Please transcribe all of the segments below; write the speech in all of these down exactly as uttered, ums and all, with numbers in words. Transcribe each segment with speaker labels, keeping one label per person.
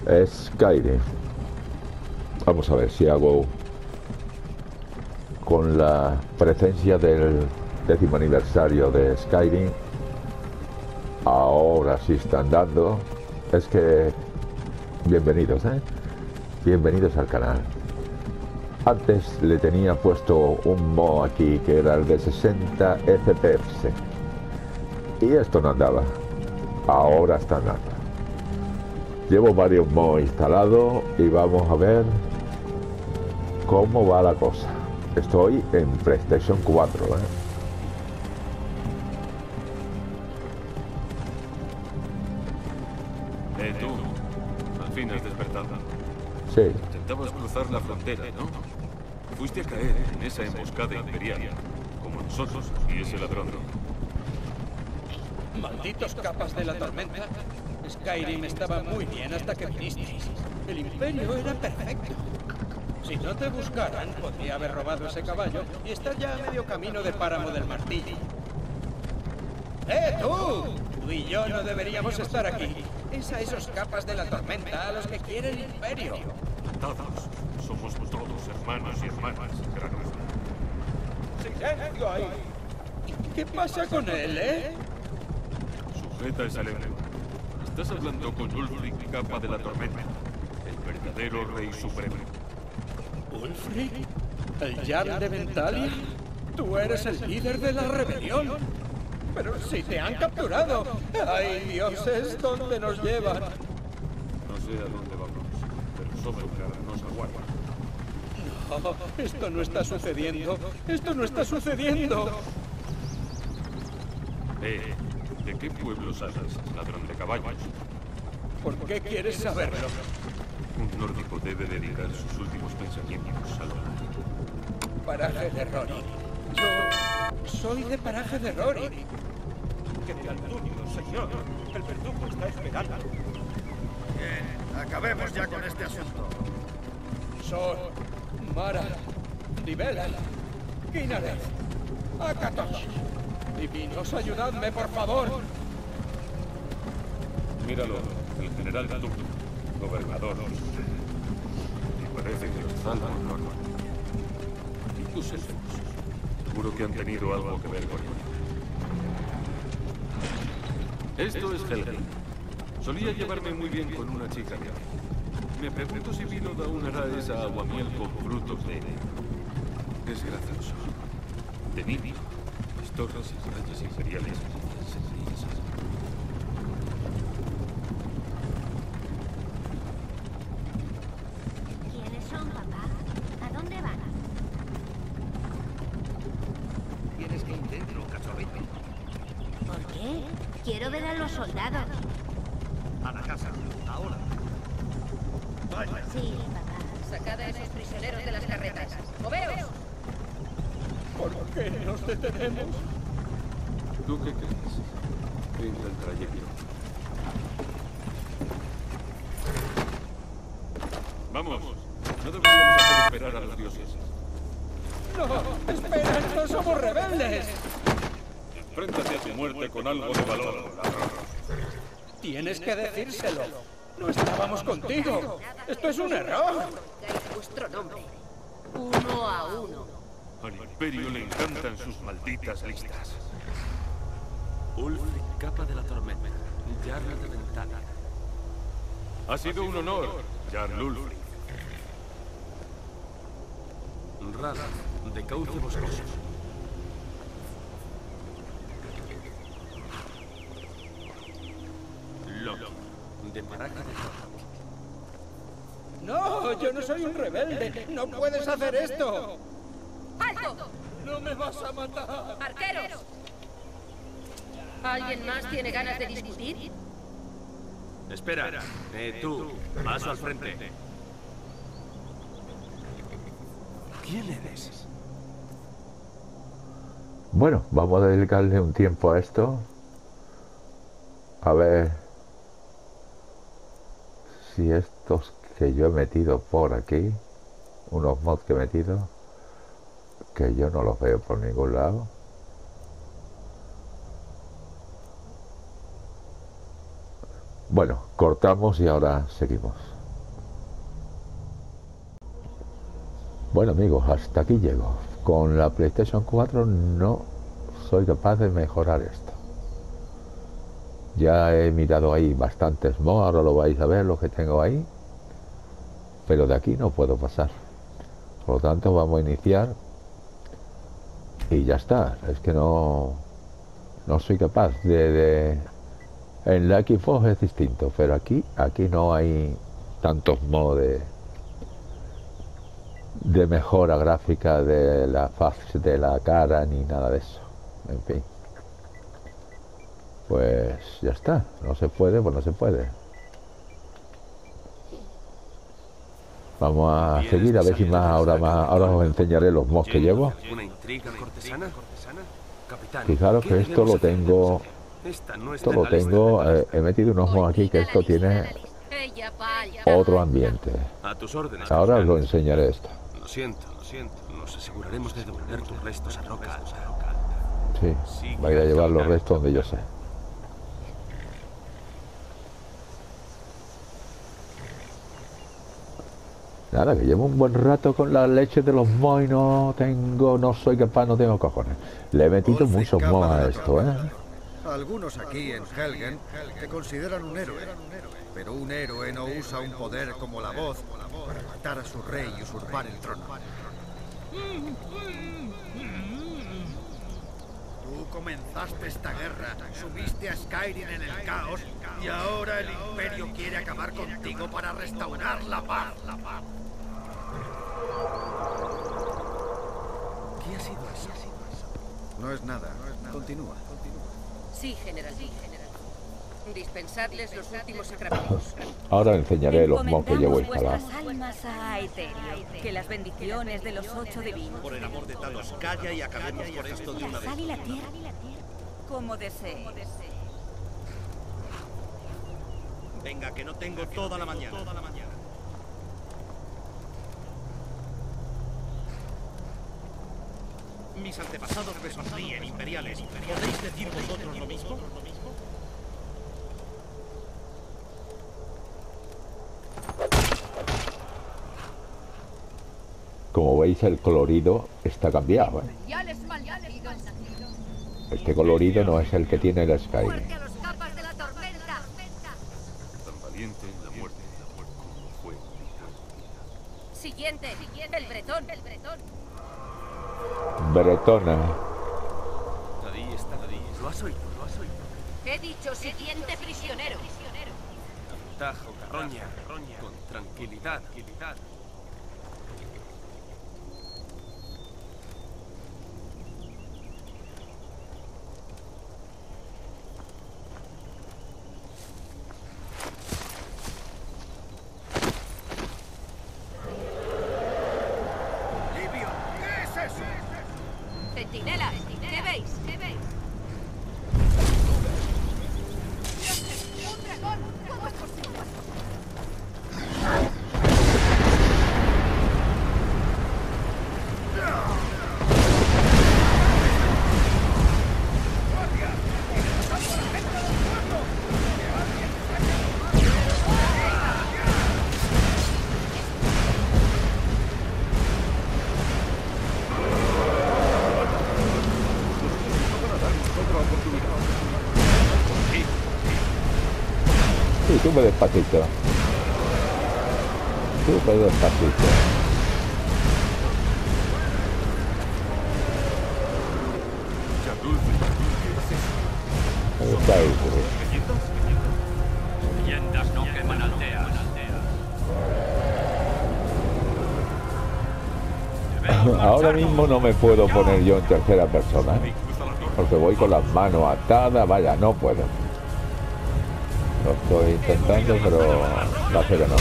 Speaker 1: Skyrim. Vamos a ver si hago con la presencia del décimo aniversario de Skyrim. Ahora sí están dando. Es que bienvenidos, ¿eh? Bienvenidos al canal. Antes le tenía puesto un mod aquí que era el de sesenta F P S y esto no andaba. Ahora está andando. Llevo varios mods instalados y vamos a ver cómo va la cosa. Estoy en PlayStation cuatro, ¿eh?
Speaker 2: Eh, tú, al fin has despertado.
Speaker 1: Sí.
Speaker 2: Intentabas cruzar la frontera, ¿no? Fuiste a caer en esa emboscada imperial, como nosotros y ese ladrón.
Speaker 3: Malditos capas de la tormenta. Skyrim estaba muy bien hasta que vinisteis. El imperio era perfecto. Si no te buscaran, podría haber robado ese caballo y estar ya a medio camino de Páramo del Martillo. ¡Eh, tú! Tú y yo no deberíamos estar aquí. Es a esos capas de la tormenta a los que quiere el imperio.
Speaker 2: Todos. Somos todos hermanos y hermanas.
Speaker 3: ¡Silencio ahí! ¿Qué pasa con él, eh?
Speaker 2: Sujeta esa lengua. Estás hablando con Ulfric, capa de la tormenta. El verdadero rey supremo.
Speaker 3: ¿Ulfric? ¿El Jarl de Ventalia? Tú eres el líder de la rebelión. Pero si te han capturado. ¡Ay, dioses! ¿Dónde nos llevan?
Speaker 2: No sé a dónde vamos, pero Sovngarde nos aguarda.
Speaker 3: No, esto no está sucediendo. Esto no está sucediendo.
Speaker 2: Eh, ¿de qué pueblo sales, ladrón de caballos?
Speaker 3: ¿Por qué quieres saberlo?
Speaker 2: Un nórdico debe dedicar sus últimos pensamientos a lo...
Speaker 3: Paraje de Rory. Yo soy de Paraje de Rory. Que te Altunio, señor. El verdugo está esperando.
Speaker 4: Bien, acabemos ya con este asunto.
Speaker 3: Sol, Mara, Libela, Kinareth, Akatosh. Divinos, ayudadme, por favor.
Speaker 2: Míralo, el general Tuk, gobernador. Me parece que los Zalman no. ¿Y tus elfos? Seguro que han tenido algo que ver con ello. Esto es Helgen. Solía llevarme muy bien con una chica de aquí. Me pregunto si vino de unará esa aguamiel con frutos de... Es gracioso. De niño, las torres y murallas imperiales.
Speaker 5: ¿Quiénes son, papá? ¿A dónde van?
Speaker 4: Tienes que ir dentro, cachorrito.
Speaker 5: ¿Por qué? Quiero ver a los soldados.
Speaker 4: A la casa, ahora. Vaya.
Speaker 5: Sí, papá.
Speaker 6: Sacad a esos prisioneros de las carretas. ¡Moveos!
Speaker 3: ¿Por qué nos detenemos?
Speaker 2: ¿Tú qué crees? Fin del trayecto. Vamos, no deberíamos hacer esperar a los dioses.
Speaker 3: ¡No! ¡Espera! ¡No somos rebeldes!
Speaker 2: Enfréntate a tu muerte con algo de valor, ladrón.
Speaker 3: Tienes que decírselo. No estábamos contigo. Esto es un error.
Speaker 6: Dais vuestro nombre. Uno a uno.
Speaker 2: Al imperio le encantan sus malditas listas. Ulfric, capa de la tormenta. Jarl de Ventana. Ha sido un honor, Jarl Ulfric. Rada, de cauce boscoso. Loki, de paraje de Thor.
Speaker 3: No, yo no soy un rebelde. No puedes hacer esto.
Speaker 6: ¡Alto!
Speaker 3: No me vas a matar.
Speaker 6: ¡Arqueros! ¿Alguien más tiene ganas de discutir?
Speaker 7: Espera, eh, tú, paso al frente. ¿Quién eres?
Speaker 1: Bueno, vamos a dedicarle un tiempo a esto. A ver si estos que yo he metido por aquí, unos mods que he metido, que yo no los veo por ningún lado. Bueno, cortamos y ahora seguimos. Bueno amigos, hasta aquí llego. Con la PlayStation cuatro no soy capaz de mejorar esto. Ya he mirado ahí bastantes mods, ahora lo vais a ver lo que tengo ahí. Pero de aquí no puedo pasar. Por lo tanto vamos a iniciar. Y ya está. Es que no... No soy capaz de... de... En la Xbox es distinto, pero aquí, aquí no hay tantos modos de... de mejora gráfica de la faz de la cara ni nada de eso. En fin. Pues ya está. No se puede, pues no se puede. Vamos a seguir a ver si más ahora más ahora os enseñaré los mods que llevo.
Speaker 7: ¿Una intriga cortesana? Capitán,
Speaker 1: Fijaros que esto lo tengo esto lo tengo eh, he metido unos mods aquí que esto tiene otro ambiente.
Speaker 7: A tus órdenes.
Speaker 1: Ahora os lo enseñaré esto.
Speaker 7: Lo siento, lo siento. Nos aseguraremos de devolver tus restos a Roca.
Speaker 1: Sí, voy a llevar los restos donde yo sé. Nada, que llevo un buen rato con la leche de los mods y no tengo, no soy capaz, no tengo cojones. Le he metido muchos mods a esto, ¿eh?
Speaker 4: Algunos aquí en Helgen te consideran un héroe, pero un héroe no usa un poder como la voz para matar a su rey y usurpar el trono. Tú comenzaste esta guerra, sumiste a Skyrim en el caos y ahora el Imperio quiere acabar contigo para restaurar la paz. ¿Qué ha sido eso? No es nada. Continúa.
Speaker 6: Sí, general. Sí, general. Dispensadles los últimos sacramentos.
Speaker 1: Ahora enseñaré los mods que llevo instalados.
Speaker 8: Vuestras almas a Aetherio, que las bendiciones de los ocho divinos.
Speaker 4: Por el amor de Talos, calla y acabemos con esto de una vez.
Speaker 8: La sal y la tierra, como desee.
Speaker 4: Venga, que no tengo toda la mañana. Mis antepasados me sonríen, imperiales. ¿Podéis decir vosotros lo mismo?
Speaker 1: Como veis, el colorido está cambiado, ¿eh? Este colorido no es el que tiene el Skyrim.
Speaker 5: ¡Muerte a los capas de la tormenta!
Speaker 2: Tan valiente en la muerte como fue.
Speaker 6: Siguiente, el bretón, el bretón.
Speaker 1: Bretona.
Speaker 7: Ahí está, ahí. Lo has oído, lo has oído.
Speaker 6: He dicho siguiente prisionero.
Speaker 7: Tajo, carroña, carroña. Con tranquilidad, tranquilidad.
Speaker 6: Centinelas, ¿qué veis? ¿Qué veis? ¡Un dragón! ¿Cómo es posible?
Speaker 1: Sí, tú me despacito. Tú me despacito. Ahí está ahí,
Speaker 3: Leyendas no queman aldeas.
Speaker 1: ahora mismo no me puedo poner yo en tercera persona, ¿eh? Porque voy con las manos atadas, vaya, no puedo. Lo estoy intentando, pero parece que no.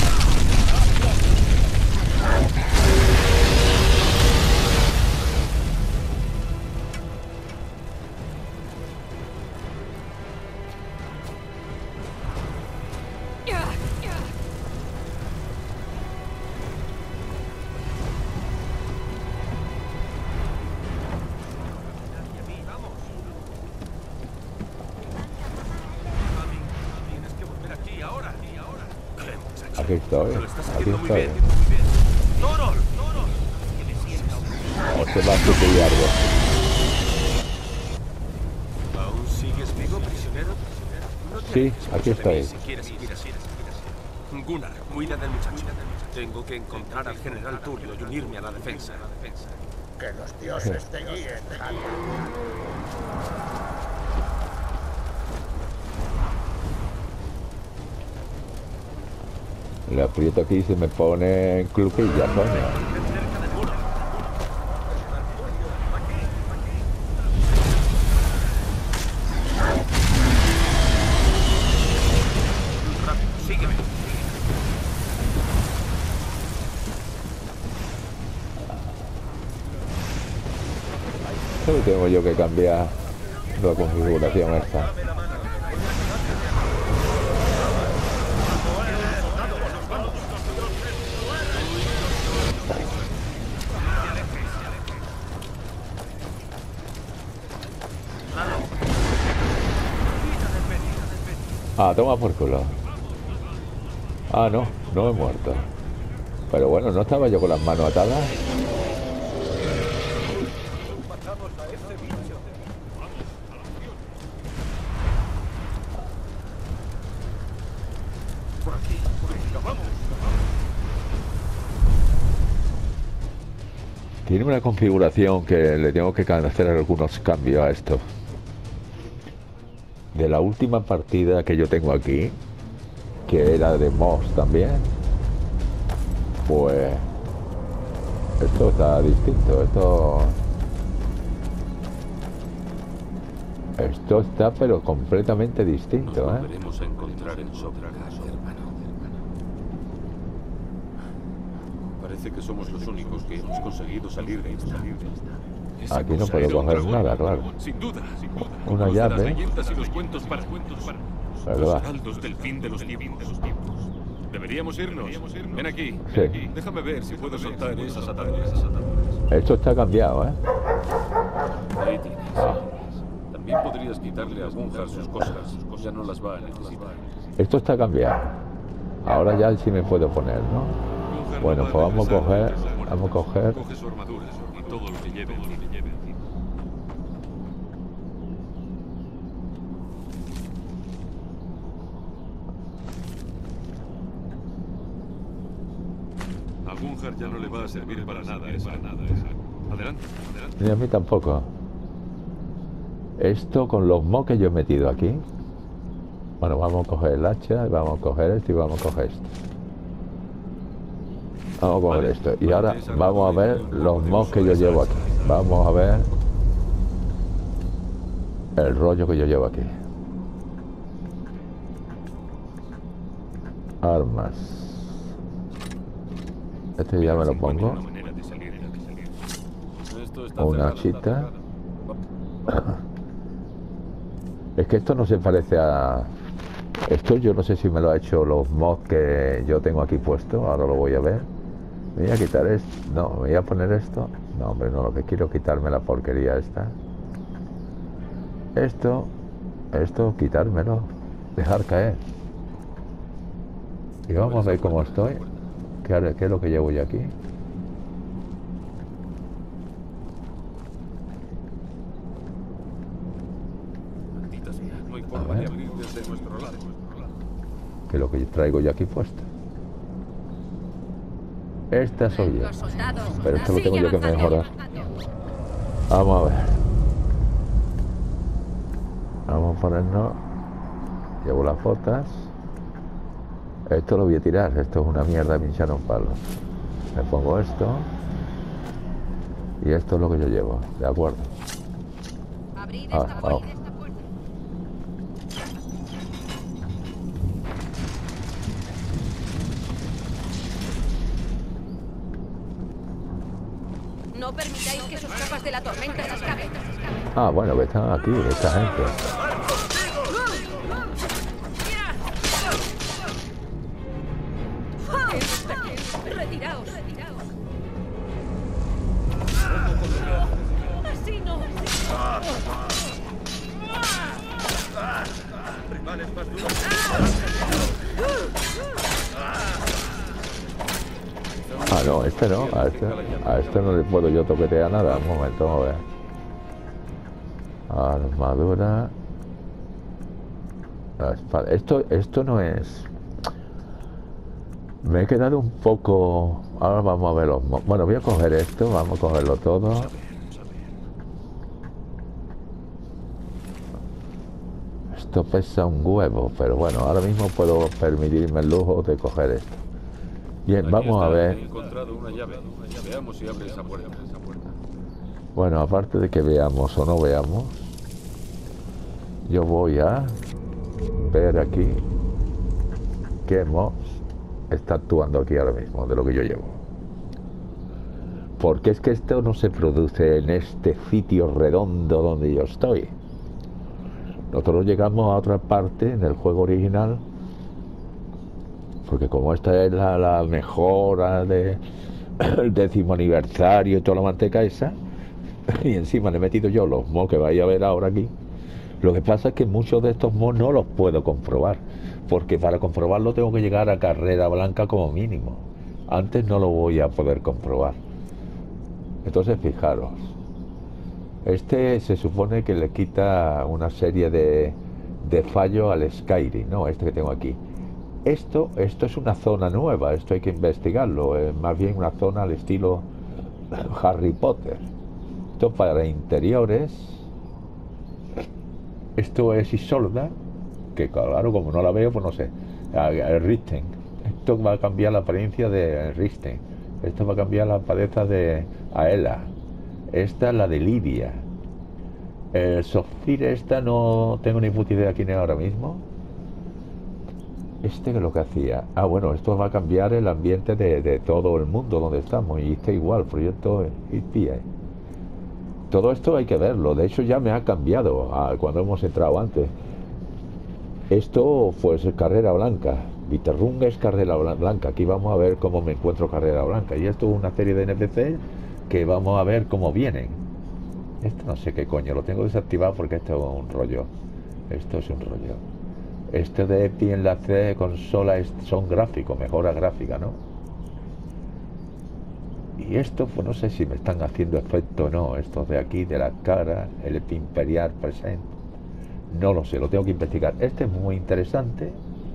Speaker 1: Aquí estoy, aquí estoy.
Speaker 7: ¡Torol! ¡Torol!
Speaker 1: O se va a suicidarlo.
Speaker 7: ¿Aún sigues vivo, prisionero? No te
Speaker 1: Sí,
Speaker 7: alejes mucho
Speaker 1: aquí
Speaker 7: de
Speaker 1: estoy.
Speaker 7: mí si quieres seguir así. Gunnar, cuida del muchacho. Tengo que encontrar al general Tulio y unirme a la defensa.
Speaker 4: Que los dioses te guíen, Haldir.
Speaker 1: Le aprieto aquí y se me pone en cluquilla, coño.
Speaker 7: Sígueme.
Speaker 1: Solo tengo yo que cambiar la configuración esta. Ah, toma por culo. Ah, no, no he muerto. Pero bueno, ¿no estaba yo con las manos atadas? Tiene una configuración que le tengo que hacer algunos cambios a esto. De la última partida que yo tengo aquí, que era de Moss también, pues esto está distinto. Esto esto está pero completamente distinto,
Speaker 2: Nos
Speaker 1: ¿eh?
Speaker 2: volveremos a encontrar en Sobracaso, hermano. Parece que somos los únicos que hemos conseguido salir de esta. Esa
Speaker 1: Aquí no
Speaker 2: cosa
Speaker 1: puedo
Speaker 2: era un
Speaker 1: coger
Speaker 2: dragón.
Speaker 1: nada, claro.
Speaker 2: Sin duda, sin duda.
Speaker 1: Una
Speaker 2: Los de las
Speaker 1: llave.
Speaker 2: leyendas y los cuentos para cuentos.
Speaker 1: ¿Verdad?
Speaker 2: Los heraldos del fin de los tiempos. Deberíamos irnos. Ven aquí.
Speaker 1: Sí.
Speaker 2: Déjame ver si puedo soltar esas ataduras.
Speaker 1: Esto está cambiado, ¿eh?
Speaker 2: Ahí tienes.
Speaker 1: Ah.
Speaker 2: También podrías quitarle a Gunjar sus cosas. Ya no las va a necesitar.
Speaker 1: Esto está cambiado. Ahora ya sí me puedo poner, ¿no?
Speaker 2: Gunjar
Speaker 1: Bueno,
Speaker 2: no va
Speaker 1: pues
Speaker 2: a
Speaker 1: vamos a
Speaker 2: regresar
Speaker 1: coger,
Speaker 2: antes de morir.
Speaker 1: vamos a coger.
Speaker 2: Coge su armadura y todo lo que lleve. A Gunjar ya no le va a servir para nada esa. Adelante, adelante.
Speaker 1: Ni a mí tampoco. Esto con los mocks que yo he metido aquí. Bueno, vamos a coger el hacha, vamos a coger esto y vamos a coger esto. Vamos a coger
Speaker 2: Vale,
Speaker 1: esto. Y
Speaker 2: vale,
Speaker 1: ahora
Speaker 2: esa
Speaker 1: vamos a ver
Speaker 2: armadura
Speaker 1: los
Speaker 2: podemos
Speaker 1: mocks que yo
Speaker 2: usar
Speaker 1: llevo
Speaker 2: esa
Speaker 1: aquí.
Speaker 2: hacha.
Speaker 1: Vamos a ver el rollo que yo llevo aquí. Armas. Este ya me lo pongo.
Speaker 2: Una manera de salir de aquí. Esto está
Speaker 1: Una
Speaker 2: cerrado,
Speaker 1: chita.
Speaker 2: está cerrado.
Speaker 1: Es que esto no se parece a... Esto yo no sé si me lo ha hecho los mods que yo tengo aquí puesto. Ahora lo voy a ver. Me voy a quitar esto. No, me voy a poner esto. No, hombre, no, lo que quiero es quitarme la porquería esta. Esto, esto, quitármelo. Dejar caer. Y vamos a ver cómo estoy. ¿Qué, qué es lo que llevo yo aquí?
Speaker 2: Maldita sea, no hay forma de abrir desde nuestro lado.
Speaker 1: ¿Qué es lo que traigo yo aquí puesto? Esta soy yo.
Speaker 8: Los soldados.
Speaker 1: Pero esto lo tengo
Speaker 8: Sigue
Speaker 1: yo que
Speaker 8: avanzando.
Speaker 1: mejorar. Vamos a ver. Vamos a ponernos. Llevo las botas. Esto lo voy a tirar. Esto es una mierda de pinchar un palo. Me pongo esto. Y esto es lo que yo llevo. De acuerdo.
Speaker 8: Abrid
Speaker 1: Ah,
Speaker 8: esta
Speaker 1: vamos.
Speaker 8: puerta. No permitáis que sus tropas de la tormenta se escapen.
Speaker 1: Ah, bueno, que están aquí, esta gente.
Speaker 8: Retiraos, retiraos. Así no.
Speaker 1: Ah, No, este no, a este, a este no le puedo yo toquetear nada. Un momento, vamos a ver. Armadura. La espada. Esto, esto no es... Me he quedado un poco... Ahora vamos a ver los... Bueno, voy a coger esto, vamos a cogerlo todo. Esto pesa un huevo, pero bueno, ahora mismo puedo permitirme el lujo de coger esto. Bien,
Speaker 2: Aquí
Speaker 1: vamos
Speaker 2: está,
Speaker 1: a ver.
Speaker 2: He encontrado una llave. Veamos si abre esa puerta.
Speaker 1: Bueno, aparte de que veamos o no veamos, yo voy a ver aquí qué Moss está actuando aquí ahora mismo, de lo que yo llevo. Porque es que esto no se produce en este sitio redondo donde yo estoy. Nosotros llegamos a otra parte en el juego original, porque como esta es la, la mejora del décimo aniversario y toda la manteca esa, y encima le he metido yo los mods que vais a ver ahora aquí. Lo que pasa es que muchos de estos mods no los puedo comprobar, porque para comprobarlo tengo que llegar a Carrera Blanca como mínimo. Antes no lo voy a poder comprobar. Entonces fijaros, este se supone que le quita una serie de, de fallos al Skyrim, ¿no? Este que tengo aquí. Esto, esto es una zona nueva, esto hay que investigarlo, es más bien una zona al estilo Harry Potter. Esto para interiores. Esto es Isolda, que claro, como no la veo, pues no sé. El Risten. Esto va a cambiar la apariencia de Risten. Esto va a cambiar la apariencia de Aela. Esta es la de Lidia. El Sofir, esta no tengo ni puta idea quién es ahora mismo. Este que es lo que hacía. Ah, bueno, esto va a cambiar el ambiente de, de todo el mundo donde estamos. Y está igual, proyecto I P I. Todo esto hay que verlo. De hecho ya me ha cambiado a cuando hemos entrado antes. Esto pues es Carrera Blanca. Viterrunga es Carrera Blanca. Aquí vamos a ver cómo me encuentro Carrera Blanca. Y esto es una serie de N P C que vamos a ver cómo vienen. Esto no sé qué coño, lo tengo desactivado porque esto es un rollo. Esto es un rollo. Esto de E P I en la C de consola es, son gráficos, mejora gráfica, ¿no? Y esto, pues no sé si me están haciendo efecto o no. Estos de aquí, de la cara, el E P I Imperial Present. No lo sé, lo tengo que investigar. Este es muy interesante.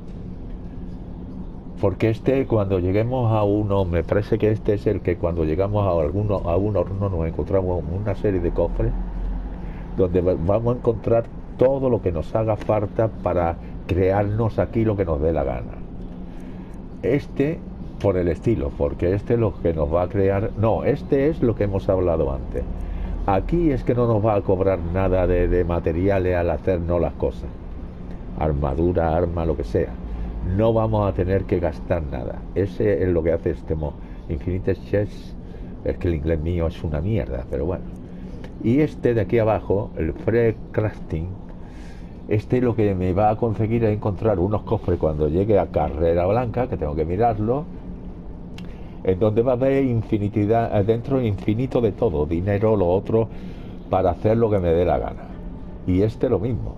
Speaker 1: Porque este, cuando lleguemos a uno, me parece que este es el que cuando llegamos a alguno, a un horno nos encontramos una serie de cofres donde vamos a encontrar todo lo que nos haga falta para crearnos aquí lo que nos dé la gana. Este, por el estilo, porque este es lo que nos va a crear... No, este es lo que hemos hablado antes. Aquí es que no nos va a cobrar nada de, de materiales al hacernos las cosas. Armadura, arma, lo que sea. No vamos a tener que gastar nada. Ese es lo que hace este mod. Infinite Chess, es que el inglés mío es una mierda, pero bueno. Y este de aquí abajo, el Free Crafting, este lo que me va a conseguir es encontrar unos cofres cuando llegue a Carrera Blanca, que tengo que mirarlo, en donde va a haber infinidad, dentro infinito de todo, dinero, lo otro, para hacer lo que me dé la gana. Y este lo mismo.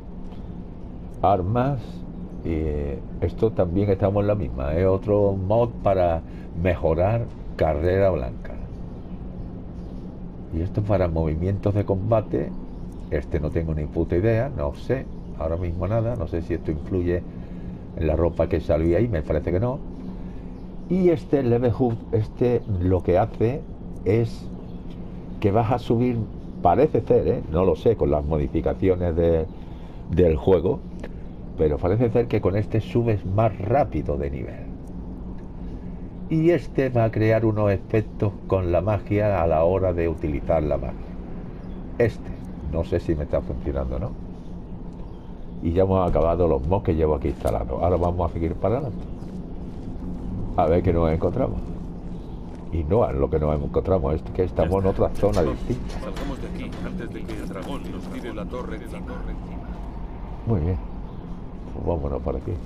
Speaker 1: Armas. Y esto también estamos en la misma, es otro mod para mejorar Carrera Blanca. Y esto para movimientos de combate. Este no tengo ni puta idea, no sé ahora mismo nada, no sé si esto influye en la ropa que salió ahí, me parece que no. Y este Level Hub, este lo que hace es que vas a subir, parece ser, ¿eh? No lo sé con las modificaciones de, del juego, pero parece ser que con este subes más rápido de nivel. Y este va a crear unos efectos con la magia a la hora de utilizar la magia. Este, no sé si me está funcionando o no. Y ya hemos acabado los mods que llevo aquí instalados. Ahora vamos a seguir para adelante. A ver qué nos encontramos. Y no es lo que nos encontramos, es que estamos en otra zona distinta.
Speaker 2: Salgamos de aquí antes de que el dragón nos tire la torre encima.
Speaker 1: Muy bien. Pues vámonos por aquí.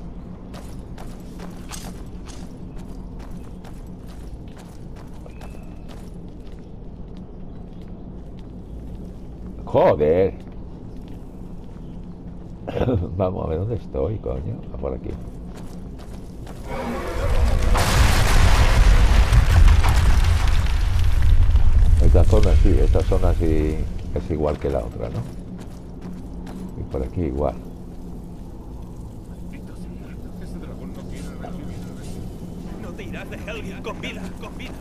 Speaker 1: Joder. Vamos a ver dónde estoy, coño. Por aquí. Esta zona sí, esta zona sí es igual que la otra, ¿no? Y por aquí igual.
Speaker 7: No te irás de Helgen con vida, con vida.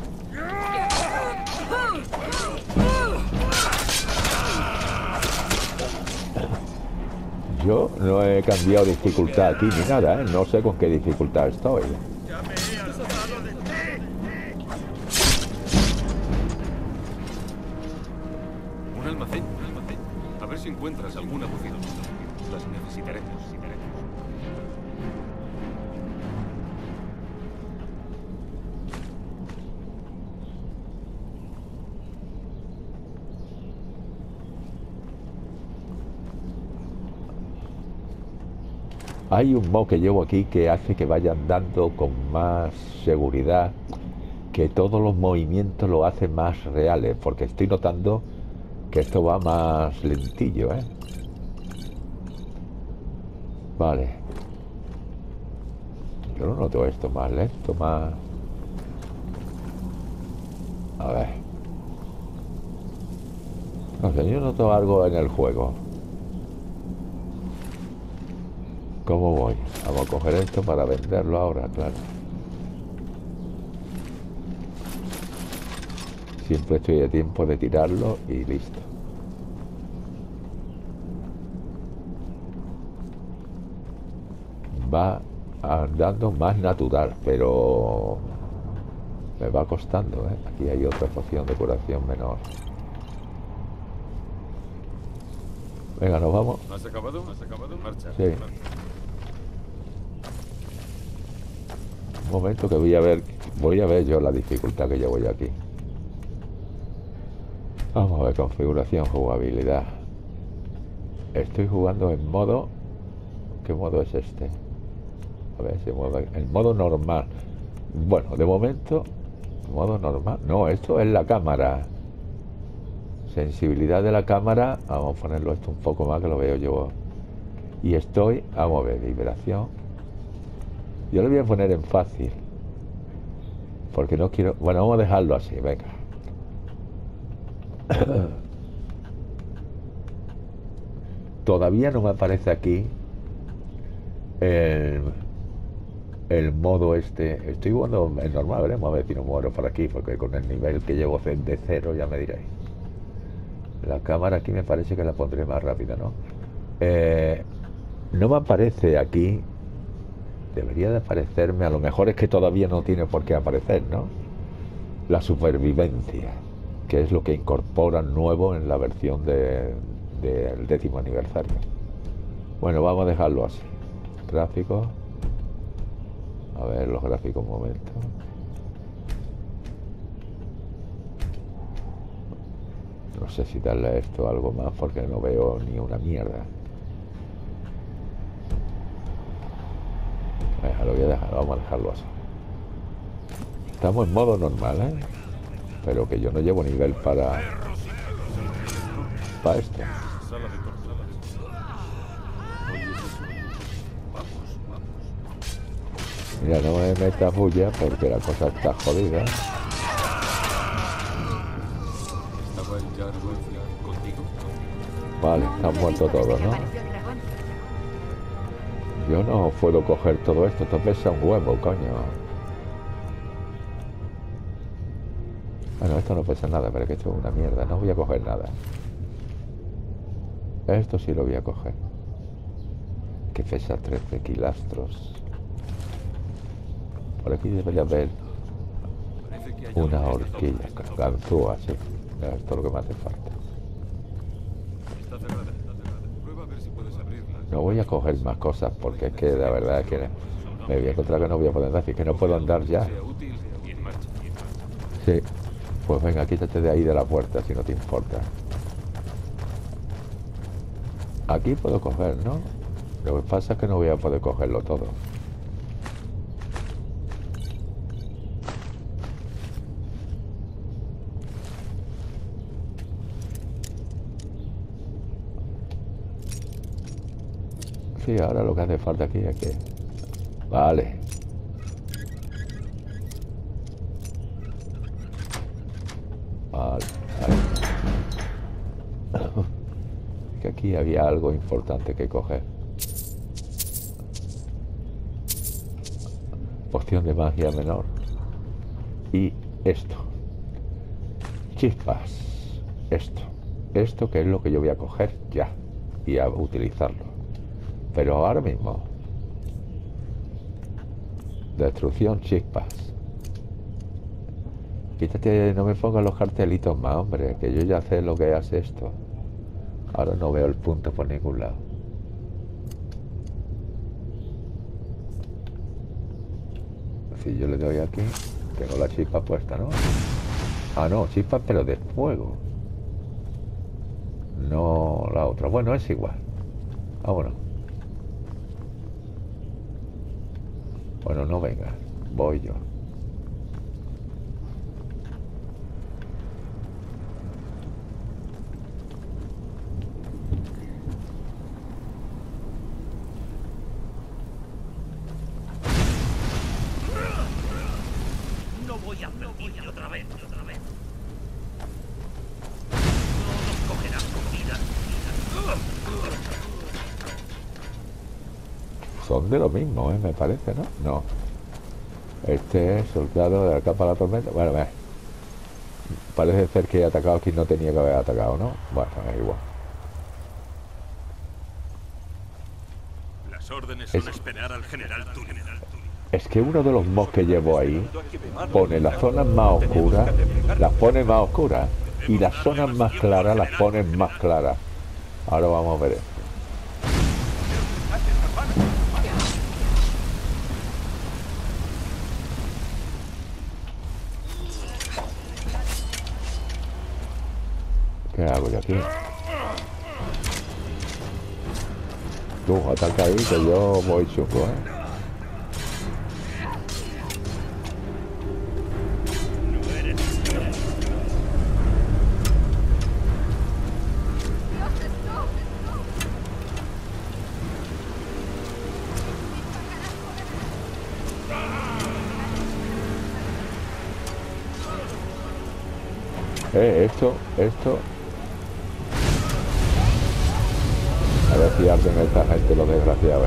Speaker 1: Yo no he cambiado dificultad aquí ni nada, ¿eh? No sé con qué dificultad estoy.
Speaker 7: Ya me he asustado de ti.
Speaker 2: Un almacén, un almacén. A ver si encuentras alguna poción. Las necesitaremos.
Speaker 1: Hay un mod que llevo aquí que hace que vaya andando con más seguridad, que todos los movimientos lo hace más reales, porque estoy notando que esto va más lentillo, ¿eh? Vale. Yo no noto esto más lento, más... A ver. No sé, yo noto algo en el juego. ¿Cómo voy? Vamos a coger esto para venderlo ahora, claro. Siempre estoy a tiempo de tirarlo y listo. Va andando más natural, pero me va costando, ¿eh? Aquí hay otra poción de curación menor. Venga, nos vamos.
Speaker 2: ¿Has acabado? ¿Has acabado? Marcha.
Speaker 1: Sí. Un momento que voy a ver, voy a ver yo la dificultad que llevo yo aquí. Vamos a ver, configuración, jugabilidad. Estoy jugando en modo... ¿Qué modo es este? A ver si modo... En modo normal. Bueno, de momento, modo normal. No, esto es la cámara. Sensibilidad de la cámara. Vamos a ponerlo esto un poco más que lo veo yo. Y estoy, vamos a ver, vibración. Yo lo voy a poner en fácil. Porque no quiero... Bueno, vamos a dejarlo así, venga. Todavía no me aparece aquí el, el modo este. Estoy jugando en normal, veremos a ver si no muero por aquí, porque con el nivel que llevo de cero ya me diréis. La cámara aquí me parece que la pondré más rápida, ¿no? Eh, no me aparece aquí. Debería de aparecerme, a lo mejor es que todavía no tiene por qué aparecer, ¿no? La supervivencia, que es lo que incorporan nuevo en la versión de, del décimo aniversario. Bueno, vamos a dejarlo así. Gráficos. A ver los gráficos un momento. No sé si darle a esto algo más porque no veo ni una mierda. Venga, lo voy a dejar, vamos a dejarlo así. Estamos en modo normal, ¿eh? Pero que yo no llevo nivel para... Para esto. Mira, no me metas bulla porque la cosa está jodida. Vale, están muertos todos, ¿no? Yo no puedo coger todo esto, esto pesa un huevo, coño. Bueno, esto no pesa nada, pero es que esto es una mierda, no voy a coger nada. Esto sí lo voy a coger. Que pesa trece kilastros. Por aquí debería haber una horquilla, ganzúa, sí. Esto es lo que me hace falta. No voy a coger más cosas porque es que la verdad es que me voy a encontrar que no voy a poder andar, así que no puedo andar ya. Sí, pues venga, quítate de ahí de la puerta si no te importa. Aquí puedo coger, ¿no? Lo que pasa es que no voy a poder cogerlo todo. Sí, ahora lo que hace falta aquí es que... Vale. Vale, vale. Que aquí había algo importante que coger. Poción de magia menor. Y esto. Chispas. Esto. Esto que es lo que yo voy a coger ya. Y a utilizarlo. Pero ahora mismo. Destrucción chispas. Quítate, no me pongas los cartelitos más, hombre. Que yo ya sé lo que hace esto. Ahora no veo el punto por ningún lado. Si yo le doy aquí, tengo la chispa puesta, ¿no? Ah, no, chispa pero de fuego. No la otra. Bueno, es igual. Vámonos. Bueno, no venga. Voy yo.
Speaker 9: No voy a perderme otra vez, otra vez. No nos cogerás con vida.
Speaker 1: Son de lo mismo, ¿eh? Me parece, ¿no? No. Este es soldado de la capa de la tormenta. Bueno, ve. Parece ser que he atacado aquí, no tenía que haber atacado, ¿no? Bueno, es igual.
Speaker 9: Las órdenes son
Speaker 1: Es-
Speaker 9: esperar al general Tulio.
Speaker 1: Es que uno de los mobs que llevo ahí pone las zonas más oscuras, las pone más oscuras, y las zonas más claras las pone más claras. Ahora vamos a ver esto. ¿Qué hago yo aquí? Tú, ataca ahí que yo voy chungo, ¿eh? Eh, esto, esto. A ver si arden esta gente, los desgraciados.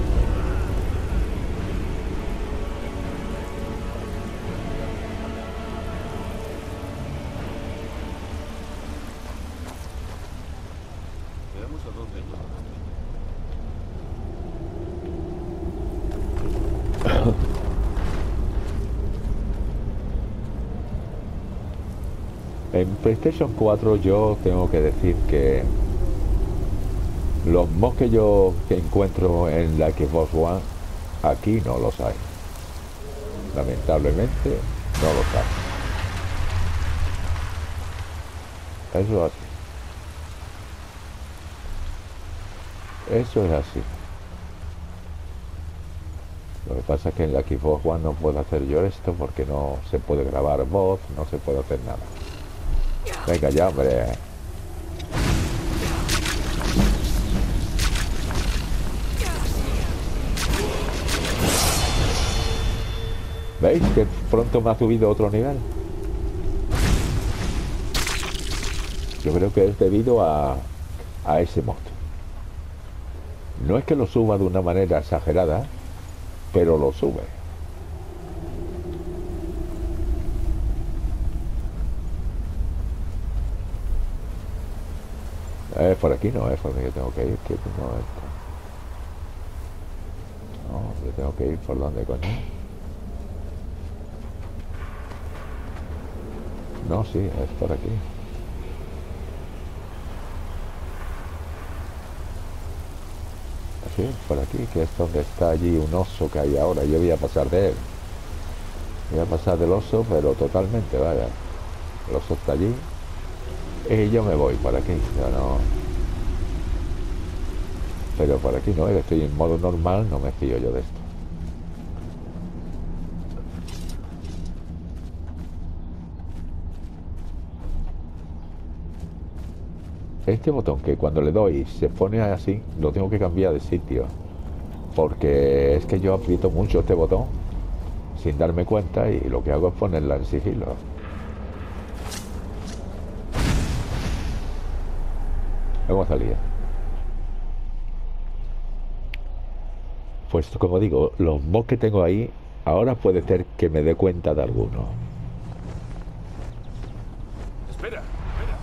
Speaker 2: Veamos a dónde lleva.
Speaker 1: En PlayStation cuatro yo tengo que decir que los mods que yo que encuentro en la Xbox One, aquí no los hay. Lamentablemente no los hay. Eso es así. Eso es así. Lo que pasa es que en la Xbox One no puedo hacer yo esto porque no se puede grabar voz, no se puede hacer nada. Venga ya, hombre. ¿Veis que pronto me ha subido a otro nivel? Yo creo que es debido a, a ese mod. No es que lo suba de una manera exagerada, pero lo sube. Es por aquí, no es por donde yo tengo que ir, que no es. No, yo tengo que ir por donde, coño. No, sí, es por aquí. Sí, por aquí, que es donde está allí un oso que hay ahora. Yo voy a pasar de él. Voy a pasar del oso, pero totalmente, vaya. El oso está allí. Y yo me voy por aquí. Ya no. Pero por aquí no, estoy en modo normal, no me fío yo de esto. Este botón que cuando le doy se pone así, lo tengo que cambiar de sitio. Porque es que yo aprieto mucho este botón sin darme cuenta y lo que hago es ponerla en sigilo. Hemos salido. Pues como digo, los mods que tengo ahí, ahora puede ser que me dé cuenta de alguno.
Speaker 2: Espera, espera.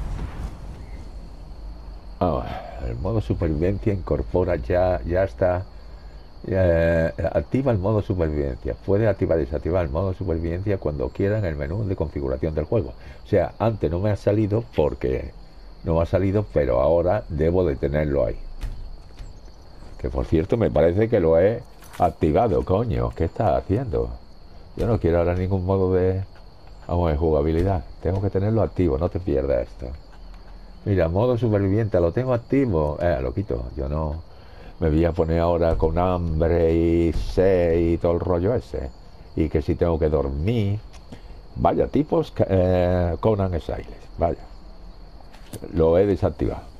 Speaker 1: Oh, el modo supervivencia incorpora ya, ya está. Eh, activa el modo supervivencia. Puede activar y desactivar el modo supervivencia cuando quiera en el menú de configuración del juego. O sea, antes no me ha salido porque no me ha salido, pero ahora debo de tenerlo ahí. Que por cierto me parece que lo he activado, coño. ¿Qué estás haciendo? Yo no quiero ahora ningún modo de, vamos, de jugabilidad. Tengo que tenerlo activo, no te pierdas esto. Mira, modo superviviente, lo tengo activo. Eh, lo quito, yo no me voy a poner ahora con hambre y sed y todo el rollo ese. Y que si tengo que dormir. Vaya, tipos eh, Conan Exiles, vaya. Lo he desactivado.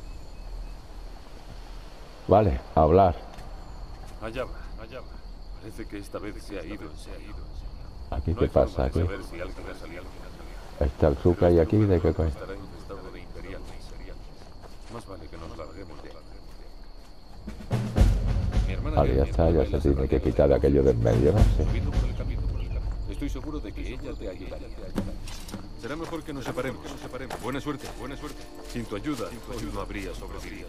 Speaker 1: Vale, hablar.
Speaker 2: Allá va, allá va. Parece que esta vez se ha ido, se ha ido.
Speaker 1: Aquí,
Speaker 2: No
Speaker 1: ¿qué
Speaker 2: hay forma
Speaker 1: pasa
Speaker 2: de
Speaker 1: aquí?
Speaker 2: saber si alguien ha salido.
Speaker 1: Está el Zuka ahí aquí, ¿de qué coño?
Speaker 2: Estará infestado de imperiales. Más vale que nos larguemos de aquí. Mi hermana
Speaker 1: Vale, ya está, ya se tiene que quitar de aquello de en medio, no sé.
Speaker 2: Subiendo por el camino, por el camino. Estoy seguro de que ella te ayudará. Será mejor que nos separemos, nos separemos. Buena suerte, buena suerte. Sin tu ayuda, hoy no habría sobrevivido.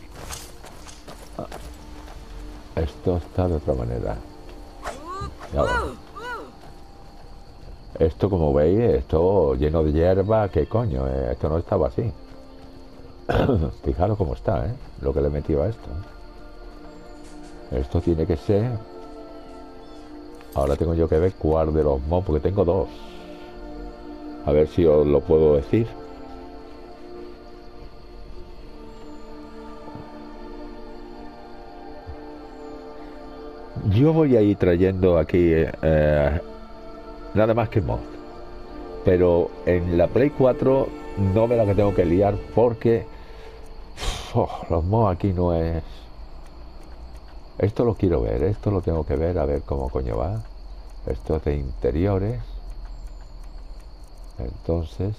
Speaker 1: Esto está de otra manera. Ya va. Esto, como veis, esto lleno de hierba, ¿qué coño? Eh, esto no estaba así. Fijaros cómo está, ¿eh? Lo que le he metido a esto. Esto tiene que ser... Ahora tengo yo que ver cuál de los mods, porque tengo dos. A ver si os lo puedo decir. Yo voy a ir trayendo aquí eh, nada más que mod. Pero en la Play cuatro no me la que tengo que liar porque oh, los mods aquí no es... Esto lo quiero ver, esto lo tengo que ver, a ver cómo coño va. Esto es de interiores. Entonces,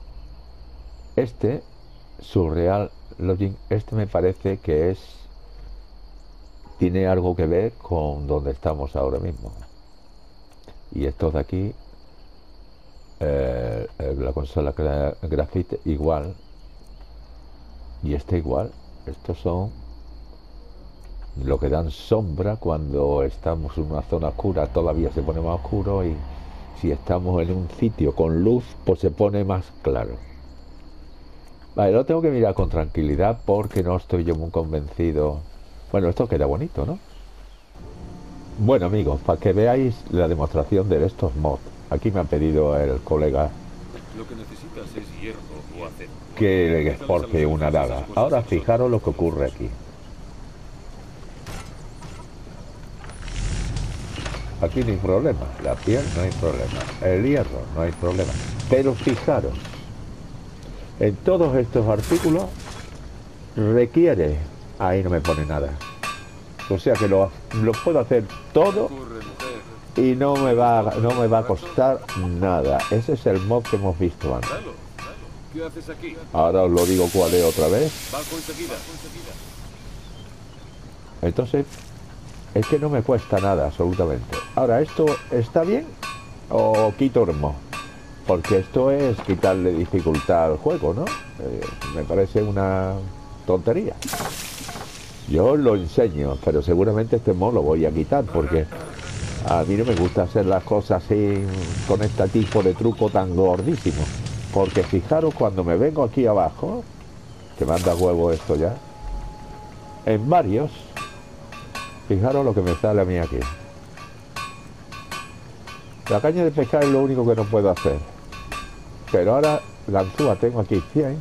Speaker 1: este, Surreal Login, este me parece que es... Tiene algo que ver con donde estamos ahora mismo. Y estos de aquí, eh, la consola gra Graphite igual. Y este igual. Estos son lo que dan sombra cuando estamos en una zona oscura. Todavía se pone más oscuro y si estamos en un sitio con luz, pues se pone más claro. Vale, lo tengo que mirar con tranquilidad porque no estoy yo muy convencido. Bueno, esto queda bonito, ¿no? Bueno, amigos, para que veáis la demostración de estos mods. Aquí me ha pedido el colega
Speaker 2: Lo que necesitas es hierro o acero.
Speaker 1: que le exporte una daga. Ahora fijaros lo que ocurre aquí. Aquí no hay problema. La piel no hay problema. El hierro no hay problema. Pero fijaros, en todos estos artículos requiere... Ahí no me pone nada. O sea que lo, lo puedo hacer todo y no me va no me va a costar nada. Ese es el mod que hemos visto antes.
Speaker 2: ¿Qué haces aquí?
Speaker 1: Ahora os lo digo cuál es otra vez.
Speaker 2: Bajo enseguida.
Speaker 1: Entonces, es que no me cuesta nada absolutamente. Ahora, ¿esto está bien o quito el mod? Porque esto es quitarle dificultad al juego, ¿no? Eh, me parece una tontería. Yo os lo enseño, pero seguramente este mod lo voy a quitar porque a mí no me gusta hacer las cosas así con este tipo de truco tan gordísimo. Porque fijaros cuando me vengo aquí abajo, que manda huevo esto ya, en varios, fijaros lo que me sale a mí aquí. La caña de pescar es lo único que no puedo hacer. Pero ahora ganzúa tengo aquí cien.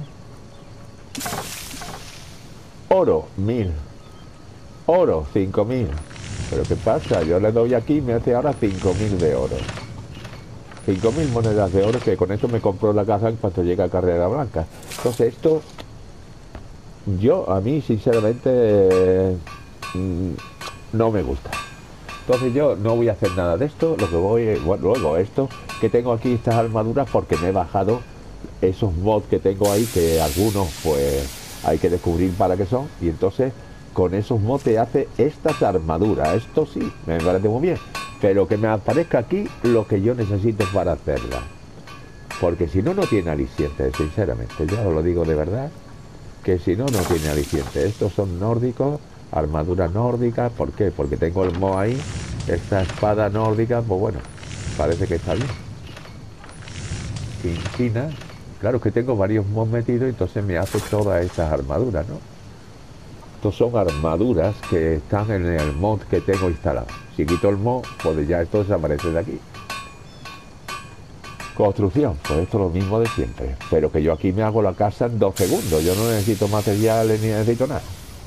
Speaker 1: Oro, mil. Oro, cinco mil. Pero ¿qué pasa? Yo le doy aquí y me hace ahora cinco mil de oro. cinco mil monedas de oro que con esto me compro la caja en cuanto llega a Carrera Blanca. Entonces esto, yo a mí sinceramente eh, no me gusta. Entonces yo no voy a hacer nada de esto. Lo que voy, bueno, luego esto, que tengo aquí estas armaduras porque me he bajado esos mods que tengo ahí, que algunos pues hay que descubrir para qué son. Y entonces con esos mods te hace estas armaduras. Esto sí, me parece muy bien. Pero que me aparezca aquí lo que yo necesito para hacerla. Porque si no, no tiene aliciente, sinceramente. Ya os lo digo de verdad. Que si no, no tiene aliciente. Estos son nórdicos, armaduras nórdicas. ¿Por qué? Porque tengo el mod ahí. Esta espada nórdica, pues bueno, parece que está bien. Quintina. Claro que tengo varios mods metidos, entonces me hace todas estas armaduras, ¿no? Estos son armaduras que están en el mod que tengo instalado. Si quito el mod, pues ya esto desaparece de aquí. Construcción, pues esto es lo mismo de siempre. Pero que yo aquí me hago la casa en dos segundos. Yo no necesito materiales ni necesito nada.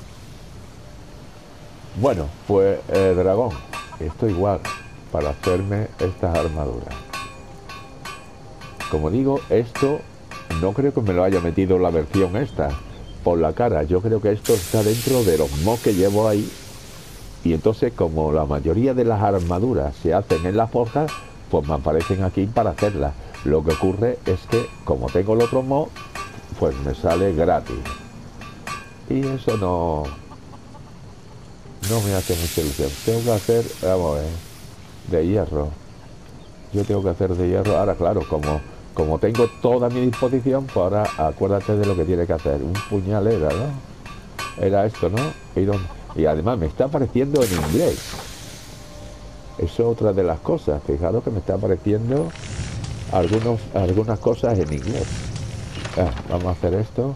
Speaker 1: Bueno, pues eh, dragón. Esto igual, para hacerme estas armaduras. Como digo, esto no creo que me lo haya metido la versión esta por la cara. Yo creo que esto está dentro de los mods que llevo ahí. Y entonces, como la mayoría de las armaduras se hacen en la forja, pues me aparecen aquí para hacerlas. Lo que ocurre es que, como tengo el otro mod, pues me sale gratis. Y eso no... no me hace mucha ilusión. Tengo que hacer, vamos a ver, de hierro. Yo tengo que hacer de hierro. Ahora, claro, como, como tengo toda a mi disposición, pues ahora acuérdate de lo que tiene que hacer. Un puñal era, ¿no? Era esto, ¿no? Y, don... y además me está apareciendo en inglés. Eso es otra de las cosas. Fijaros que me está apareciendo algunos, algunas cosas en inglés. Ah, vamos a hacer esto.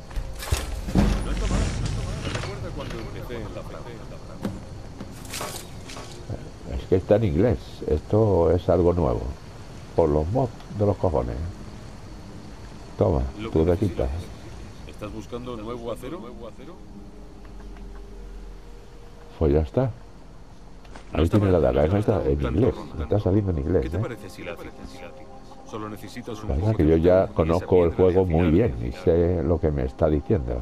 Speaker 1: Es que está en inglés. Esto es algo nuevo. Por los mods de los cojones. Toma, tú te quitas.
Speaker 2: ¿Estás buscando nuevo acero?
Speaker 1: Pues ya está. Ahí tiene la daga, no está en inglés, está saliendo en inglés.
Speaker 2: ¿Qué te
Speaker 1: ¿eh?
Speaker 2: parece si la haces? Solo necesitas un
Speaker 1: La verdad
Speaker 2: poco
Speaker 1: que
Speaker 2: de
Speaker 1: yo ya
Speaker 2: tiempo y
Speaker 1: conozco
Speaker 2: esa
Speaker 1: el
Speaker 2: piedra de
Speaker 1: juego muy
Speaker 2: afilar.
Speaker 1: bien y sé lo que me está diciendo.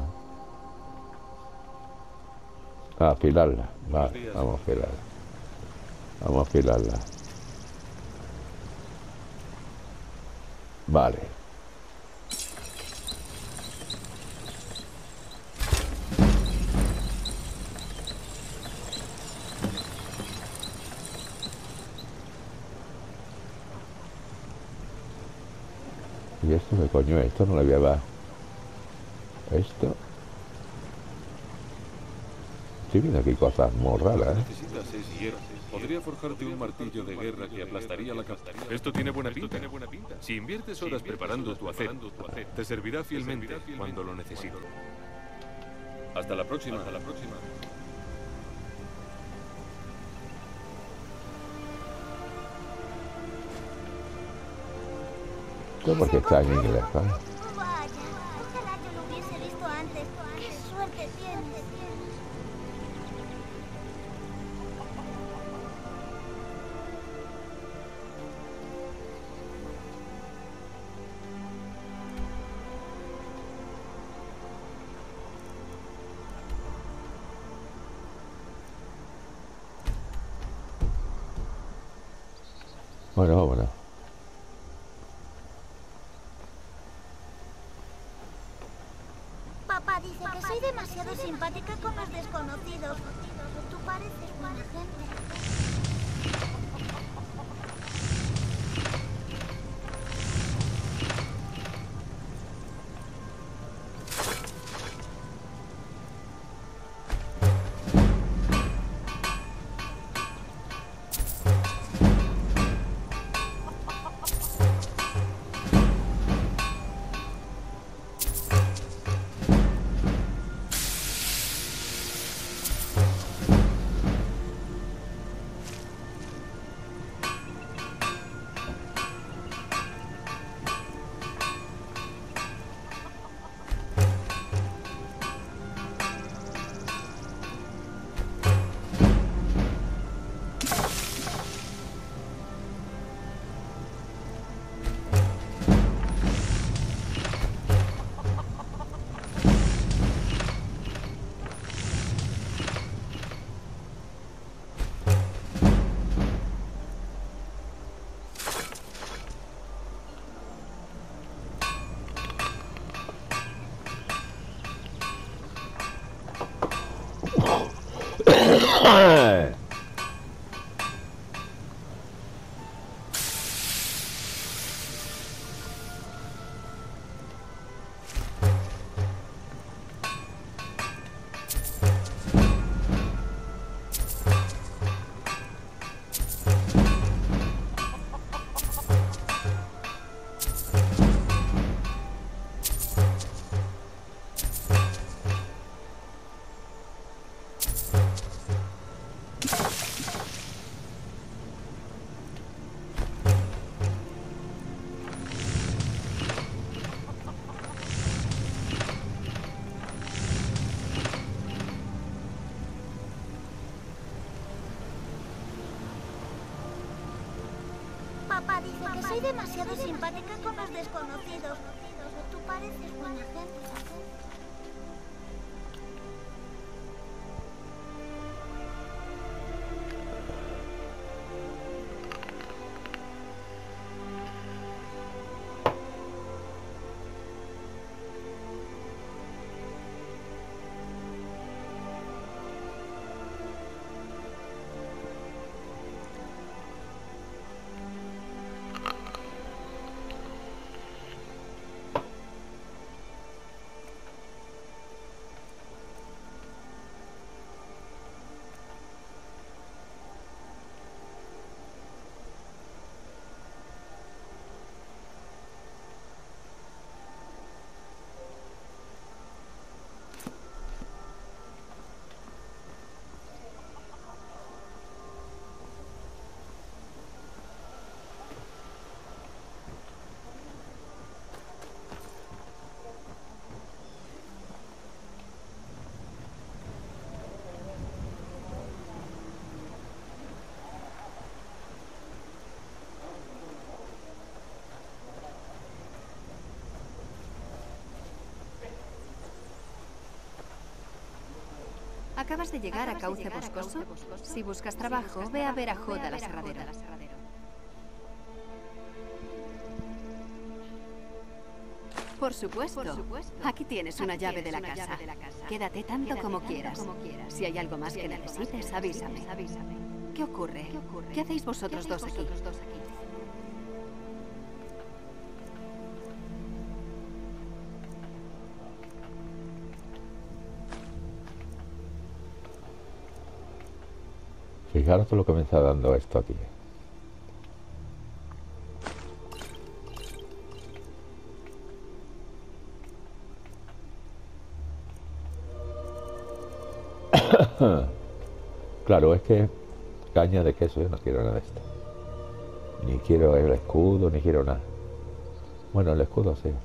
Speaker 1: A afilarla, vale, vamos a afilarla. Vamos a afilarla. Vale. ¿Y esto qué coño es? Esto no le voy a dar. Esto. Estoy viendo aquí cosas muy raras, ¿eh?
Speaker 2: Necesitas es hierro. Podría forjarte un martillo de guerra que aplastaría la capa. Esto tiene buena pinta. Si inviertes horas preparando tu acero, te servirá fielmente cuando lo necesites. Hasta la próxima. Hasta la próxima.
Speaker 1: Esto porque está en inglés, ¿vale?
Speaker 5: Vaya, ojalá yo lo hubiese visto antes. ¡Qué suerte tienes!
Speaker 1: Bueno, vámonos.
Speaker 5: Papá dice que soy demasiado simpática con los desconocidos. Tú pareces buena gente. Papá dice que soy demasiado simpática con los desconocidos. Tú pareces buena gente.
Speaker 8: ¿Acabas de llegar a Cauce Boscoso? Si buscas trabajo, ve a ver a Joda la Serradera. Por supuesto. Aquí tienes una llave de la casa. Quédate tanto como quieras. Si hay algo más que necesites, avísame. ¿Qué ocurre? ¿Qué hacéis vosotros dos aquí?
Speaker 1: Fijaros todo lo que me está dando esto aquí. Claro, es que caña de queso, yo no quiero nada de esto. Ni quiero el escudo, ni quiero nada. Bueno, el escudo sí.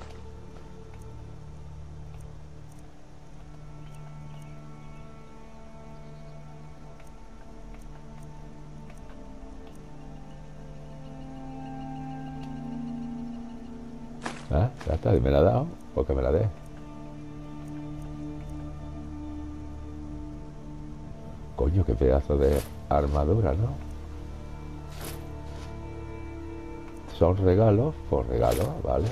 Speaker 1: Ah, ya está, y me la ha dado, porque me la dé. Coño, qué pedazo de armadura, ¿no? Son regalos, por regalos, vale.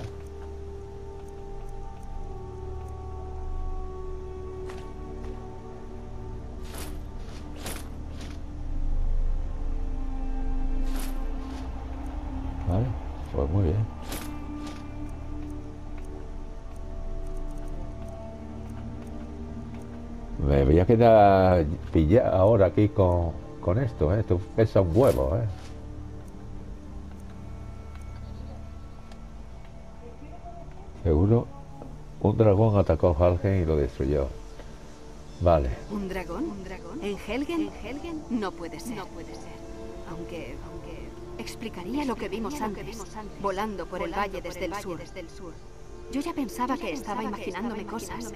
Speaker 1: Vale, pues muy bien. Me voy a quedar pillado ahora aquí con, con esto, ¿eh? Esto pesa un huevo, ¿eh? Seguro un dragón atacó a Helgen y lo destruyó. Vale.
Speaker 8: ¿Un dragón? ¿Un dragón? ¿En Helgen? ¿En Helgen? No puede ser. No puede ser. Aunque, aunque explicaría lo que vimos antes, volando por el valle desde el sur. Yo ya pensaba que estaba imaginándome cosas.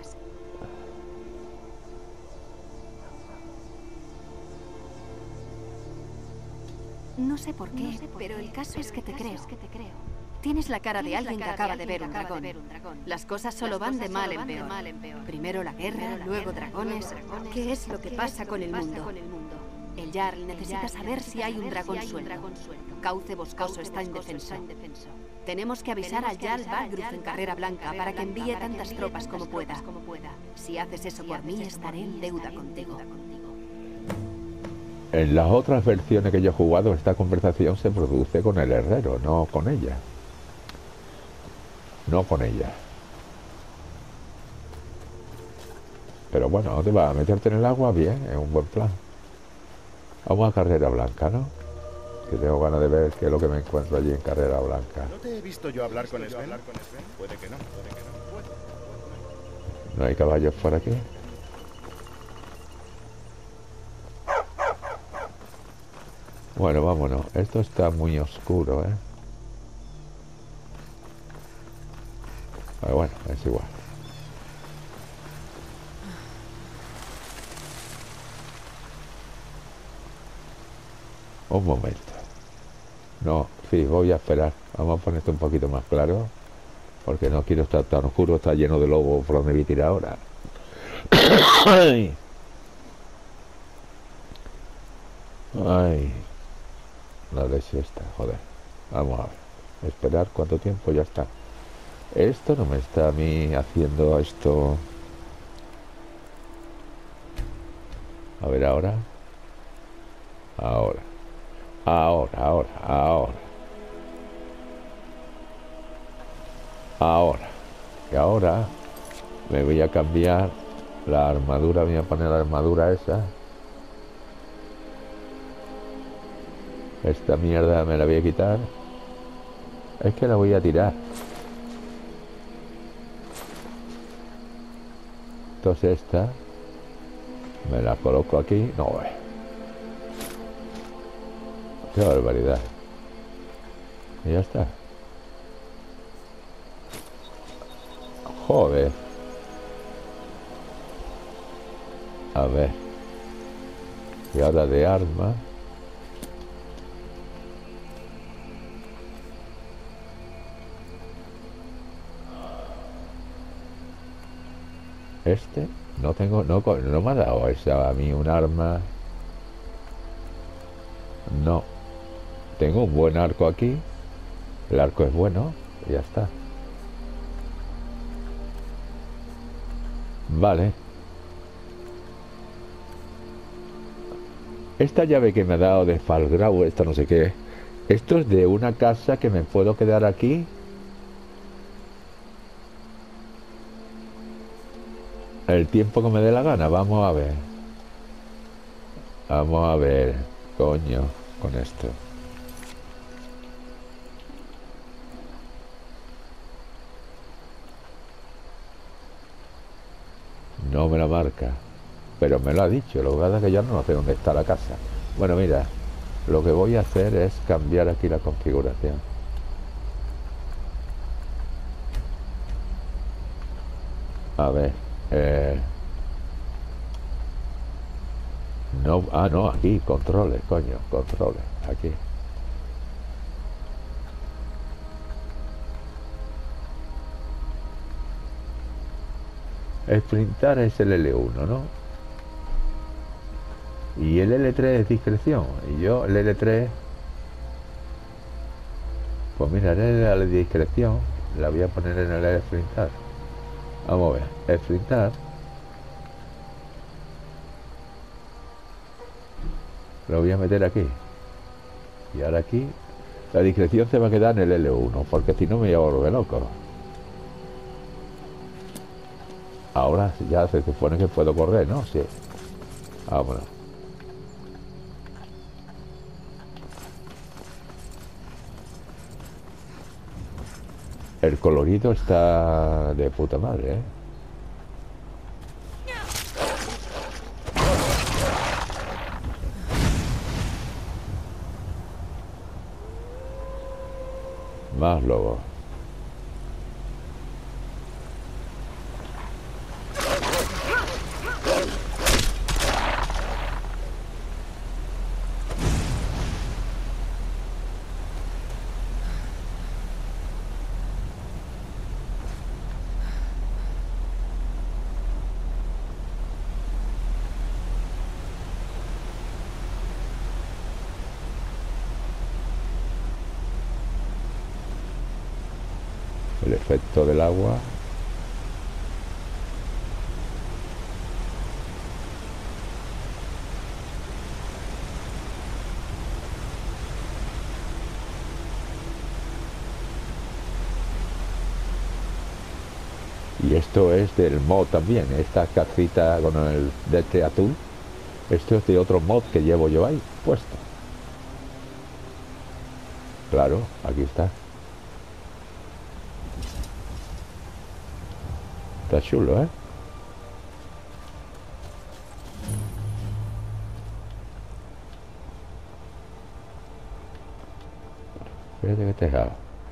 Speaker 8: No sé por qué, pero el caso es que te creo. Tienes la cara de alguien que acaba de ver un dragón. Las cosas solo van de mal en peor. Primero la guerra, luego dragones. ¿Qué es lo que pasa con el mundo? El Jarl necesita saber si hay un dragón suelto. Cauce Boscoso está indefenso. Tenemos que avisar al Jarl Balgruuf en Carrera Blanca para que envíe tantas tropas como pueda. Si haces eso por mí, estaré en deuda contigo.
Speaker 1: En las otras versiones que yo he jugado, esta conversación se produce con el herrero, no con ella. No con ella. Pero bueno, ¿dónde vas? ¿A meterte en el agua? Bien, es un buen plan. Vamos a Carrera Blanca, ¿no? Que tengo ganas de ver qué es lo que me encuentro allí en Carrera Blanca.
Speaker 10: ¿No te he visto yo hablar con Sven? Puede que no, puede que no.
Speaker 1: ¿No hay caballos por aquí? Bueno, vámonos. Esto está muy oscuro, ¿eh? Pero bueno, es igual. Un momento. No, sí, voy a esperar. Vamos a poner esto un poquito más claro. Porque no quiero estar tan oscuro. Está lleno de lobos por donde voy a tirar ahora. Ay. Ay. La leche esta, joder. Vamos a ver. Esperar cuánto tiempo, ya está. Esto no me está a mí haciendo esto. A ver ahora. Ahora. Ahora, ahora, ahora. Ahora. Y ahora me voy a cambiar la armadura. Voy a poner la armadura esa. Esta mierda me la voy a quitar. Es que la voy a tirar. Entonces esta me la coloco aquí. No, eh. Qué barbaridad. Y ya está. Joder. A ver. Y ahora de arma. Este no tengo, no, no me ha dado esa a mí un arma. No. Tengo un buen arco aquí. El arco es bueno. Y ya está. Vale. Esta llave que me ha dado de Falgrau, esta no sé qué. Esto es de una casa que me puedo quedar aquí. El tiempo que me dé la gana. Vamos a ver. Vamos a ver. Coño. Con esto. No me la marca. Pero me lo ha dicho. Lo que pasa es que ya no sé dónde está la casa. Bueno, mira. Lo que voy a hacer es cambiar aquí la configuración. A ver. Eh... No, ah, no, aquí, controles, coño, controles, aquí. Sprintar es el L uno, ¿no? Y el L tres es discreción. Y yo, el L tres... Pues mira, el L de discreción la voy a poner en el L sprintar. Vamos a ver, sprintar. Lo voy a meter aquí. Y ahora aquí la discreción se va a quedar en el L uno, porque si no me voy a volver loco. Ahora ya se supone que puedo correr, ¿no? Sí. Vámonos. El colorido está de puta madre, ¿eh? Más lobos. El efecto del agua. Y esto es del mod también, esta casita con el de este azul. Esto es de otro mod que llevo yo ahí puesto. Claro, aquí está. Está chulo, ¿eh? Fíjate que tejado.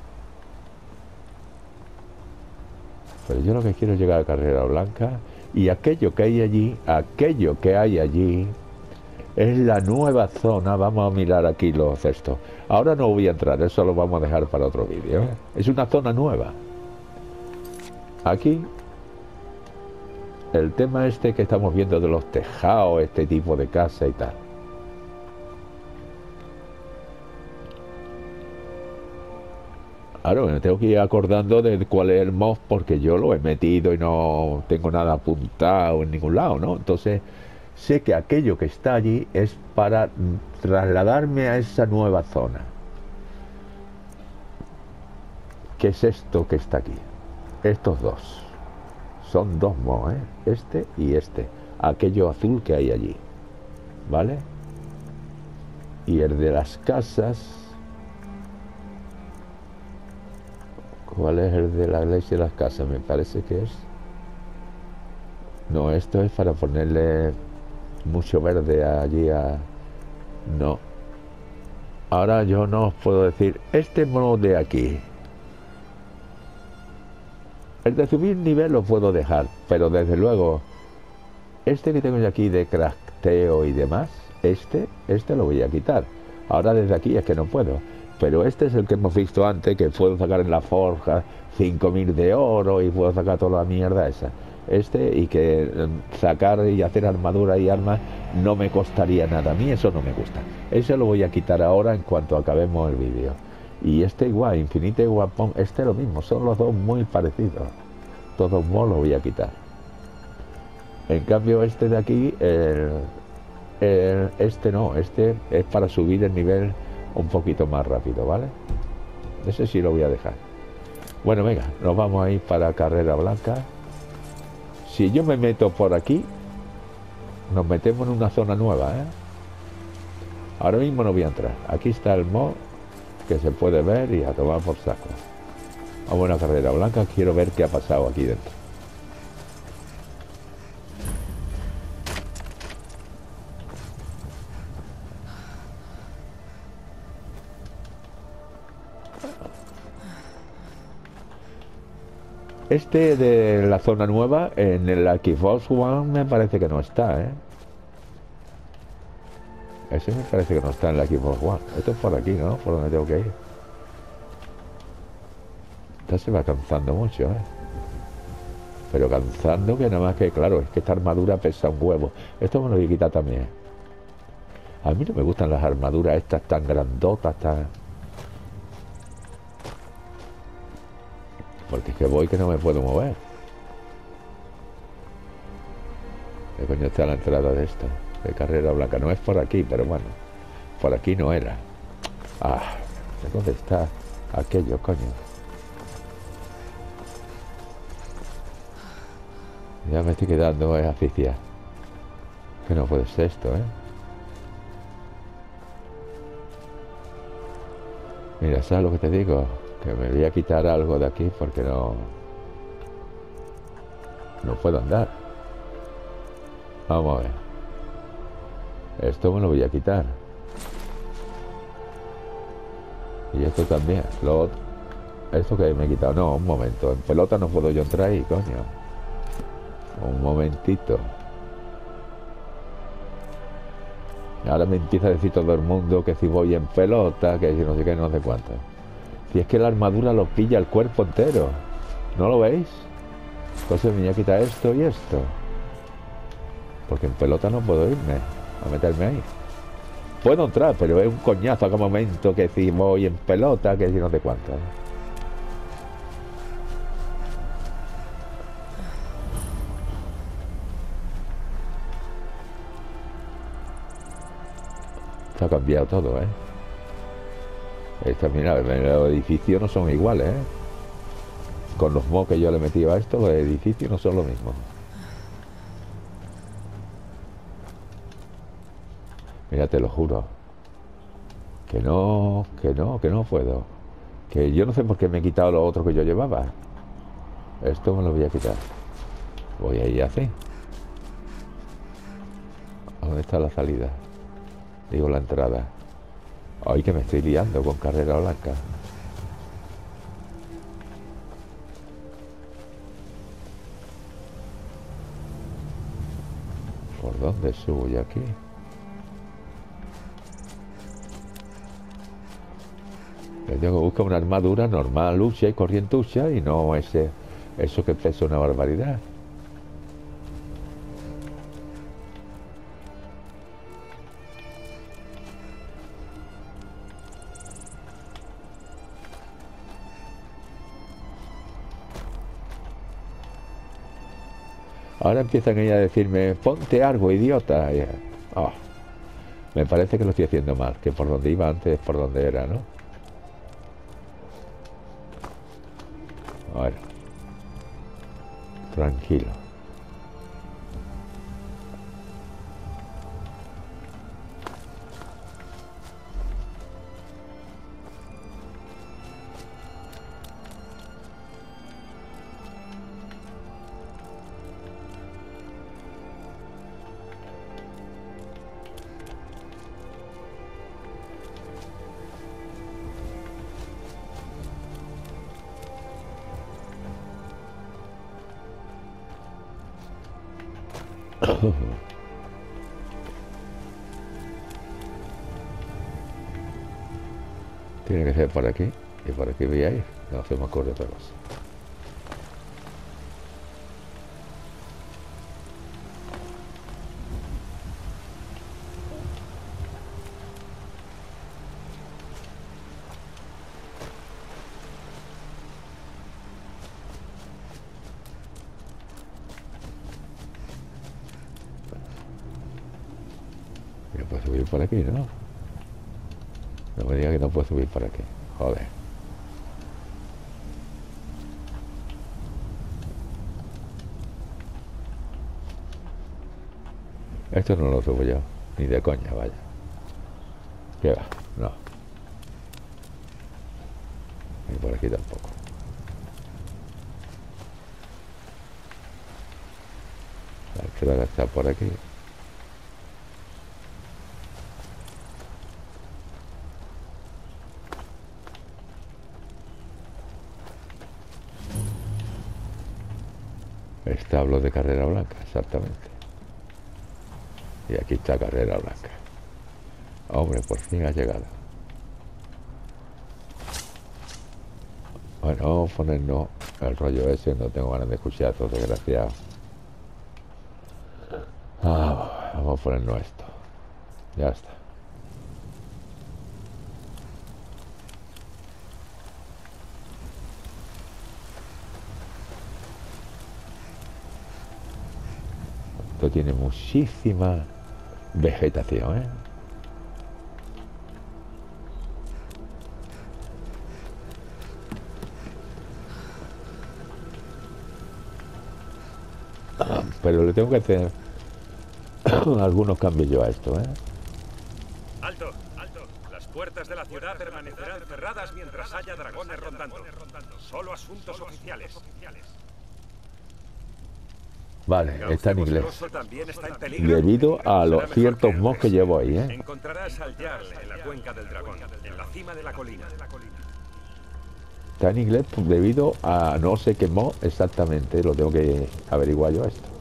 Speaker 1: Pero yo lo que quiero es llegar a Carrera Blanca. Y aquello que hay allí, aquello que hay allí es la nueva zona. Vamos a mirar aquí los cestos. Ahora no voy a entrar, eso lo vamos a dejar para otro vídeo. Es una zona nueva. Aquí el tema este que estamos viendo de los tejados, este tipo de casa y tal. Claro, me tengo que ir acordando de cuál es el mod porque yo lo he metido y no tengo nada apuntado en ningún lado, ¿no? Entonces sé que aquello que está allí es para trasladarme a esa nueva zona. ¿Qué es esto que está aquí? Estos dos. Son dos mods, ¿eh? Este y este. Aquello azul que hay allí. ¿Vale? Y el de las casas... ¿Cuál es el de la iglesia de las casas? Me parece que es... No, esto es para ponerle mucho verde allí a... No. Ahora yo no os puedo decir... Este modo de aquí... El de subir nivel lo puedo dejar, pero desde luego... Este que tengo yo aquí de crafteo y demás... Este, este lo voy a quitar. Ahora desde aquí es que no puedo. Pero este es el que hemos visto antes, que puedo sacar en la forja cinco mil de oro y puedo sacar toda la mierda esa. Este, y que sacar y hacer armadura y armas no me costaría nada. A mí eso no me gusta. Ese lo voy a quitar ahora en cuanto acabemos el vídeo. Y este igual, Infinite Weapon, este lo mismo, son los dos muy parecidos. Todos modos lo voy a quitar. En cambio este de aquí, el, el, este no, este es para subir el nivel un poquito más rápido, ¿vale? Ese sí lo voy a dejar. Bueno, venga, nos vamos a ir para Carrera Blanca. Si yo me meto por aquí, nos metemos en una zona nueva, ¿eh? Ahora mismo no voy a entrar. Aquí está el mod que se puede ver y a tomar por saco. A buena Carrera Blanca, quiero ver qué ha pasado aquí dentro. Este de la zona nueva, en el Xbox One me parece que no está, ¿eh? Ese me parece que no está en la Xbox One. Esto es por aquí, ¿no? Por donde tengo que ir. Esta se va cansando mucho, ¿eh? Pero cansando que nada más que, claro, es que esta armadura pesa un huevo. Esto me lo voy a quitar también. A mí no me gustan las armaduras estas tan grandotas, tan... Porque es que voy que no me puedo mover. ¿Qué coño está la entrada de esto? De Carrera Blanca. No es por aquí, pero bueno. Por aquí no era. Ah, ¿dónde está aquello, coño? Ya me estoy quedando eh, asfixiado. Que no puede ser esto, ¿eh? Mira, ¿sabes lo que te digo? Que me voy a quitar algo de aquí porque no... No puedo andar. Vamos a ver. Esto me lo voy a quitar. Y esto también. Lo otro... Esto que me he quitado. No, un momento. En pelota no puedo yo entrar ahí, coño. Un momentito. Ahora me empieza a decir todo el mundo que si voy en pelota, que si no sé qué, no sé cuánto. Si es que la armadura lo pilla el cuerpo entero. ¿No lo veis? Entonces me voy a quitar esto y esto. Porque en pelota no puedo irme a meterme ahí. Puedo entrar, pero es un coñazo a cada momento que si voy en pelota, que si no sé cuánto. Esto ha cambiado todo, ¿eh? Esta, mira, los edificios no son iguales, ¿eh? con los mocos que yo le metí a esto, los edificios no son lo mismo. Mira, te lo juro. Que no, que no, que no puedo. Que yo no sé por qué me he quitado lo otro que yo llevaba. Esto me lo voy a quitar. Voy a ir así. ¿Dónde está la salida? Digo, la entrada. Ay, que me estoy liando con carrera blanca. ¿Por dónde subo yo aquí? Yo tengo que buscar una armadura normal, lucha y corrientucha, y no ese, eso que pesa una barbaridad. Ahora empiezan ellos a decirme, ponte algo, idiota. Y, oh, me parece que lo estoy haciendo mal, que por donde iba antes es por donde era, ¿no? A ver. Tranquilo. Tiene que ser por aquí. Y por aquí voy a ir. No se me ocurre otra cosa. Yo puedo subir por aquí, ¿no? No me diga que no puedo subir por aquí. Joder. Esto no lo subo yo. Ni de coña, vaya. ¿Qué va? No. Y por aquí tampoco. La entrada está por aquí. Establo de carrera blanca, exactamente. Y aquí está carrera blanca. Hombre, por fin ha llegado. Bueno, vamos a ponernos el rollo ese. No tengo ganas de escuchar a estos desgraciados. Ah, vamos a ponernos esto. Ya está. Esto tiene muchísima vegetación, ¿eh? Pero le tengo que hacer algunos cambios yo a esto, ¿eh?
Speaker 7: Alto, alto. Las puertas de la ciudad permanecerán cerradas mientras haya dragones rondando. Solo asuntos oficiales.
Speaker 1: Vale, está en inglés.
Speaker 7: También está en peligro.
Speaker 1: Debido a los ciertos mos que llevo ahí, ¿eh?
Speaker 7: Encontrarás al Jarl en la cuenca del dragón, en la cima de la colina.
Speaker 1: Está en inglés debido a no sé qué mod exactamente. Lo tengo que averiguar yo esto.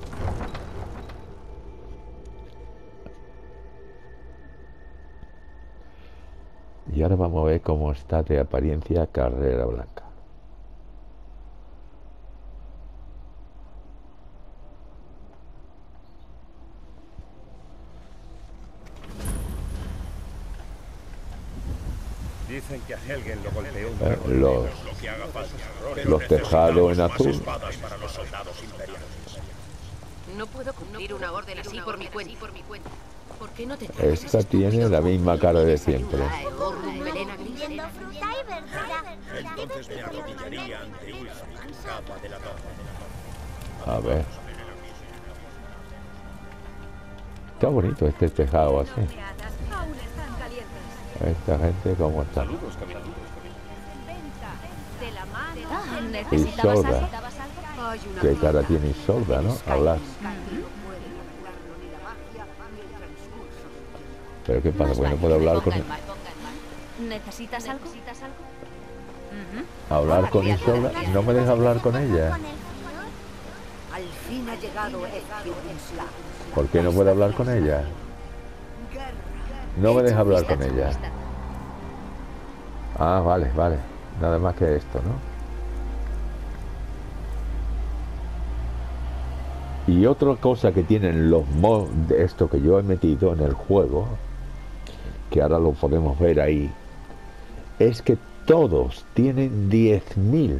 Speaker 1: Y ahora vamos a ver cómo está de apariencia carrera blanca.
Speaker 7: Dicen que a Helgen lo golpeó un
Speaker 1: Eh,
Speaker 7: dragón
Speaker 1: los,
Speaker 7: negro, lo que haga falta.
Speaker 1: los tejados en azul.
Speaker 9: espadas para los soldados imperiales.
Speaker 6: No puedo cumplir una orden así por mi cuenta. ¿Por qué no te traes
Speaker 1: Esta
Speaker 6: ese
Speaker 1: tiene
Speaker 6: estúpido
Speaker 1: la misma cara de siempre.
Speaker 6: Orrum melena gris?
Speaker 5: Viendo fruta y verdura.
Speaker 9: Entonces me arrodillaría ante Ulfric, capa de la torre.
Speaker 1: A ver. Está bonito este tejado así.
Speaker 6: Aún están calientes.
Speaker 1: Esta gente cómo está.
Speaker 10: Saludos, caminantes.
Speaker 6: De la mano.
Speaker 8: Ah,
Speaker 1: Y
Speaker 8: ¿necesitabas
Speaker 1: sorda.
Speaker 8: algo?
Speaker 6: Hay una
Speaker 1: Qué cara
Speaker 6: puerta.
Speaker 1: tiene Isolda, ¿no? Hablar. Pero qué pasa, porque no puedo hablar con él.
Speaker 8: ¿Necesitas algo?
Speaker 1: Hablar con Isolda, no me deja hablar con ella.
Speaker 5: Con el frío.
Speaker 6: Al fin ha llegado Ezio Ensla.
Speaker 1: ¿Por qué no puedo hablar con ella? No me deja hablar con ella. Ah, vale, vale. Nada más que esto, ¿no? Y otra cosa que tienen los mods de esto que yo he metido en el juego, que ahora lo podemos ver ahí, es que todos tienen diez mil.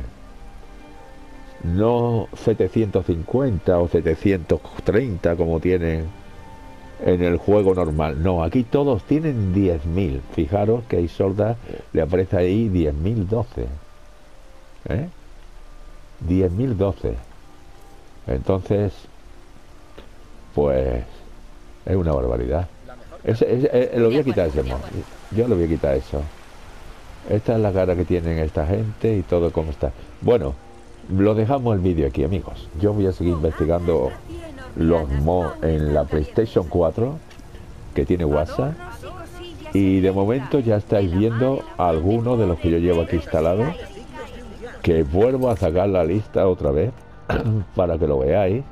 Speaker 1: No setecientos cincuenta o setecientos treinta como tienen en el juego normal. No, aquí todos tienen diez mil. Fijaros que a Isolda le aparece ahí diez mil doce. ¿Eh? diez mil doce. Entonces, pues, es una barbaridad. Ese, ese, eh, lo voy a quitar ese mod. Yo le voy a quitar eso. Esta es la cara que tienen esta gente y todo como está. Bueno, lo dejamos el vídeo aquí, amigos. Yo voy a seguir investigando los mods en la PlayStation cuatro, que tiene WhatsApp. Y de momento ya estáis viendo algunos de los que yo llevo aquí instalados, que vuelvo a sacar la lista otra vez para que lo veáis.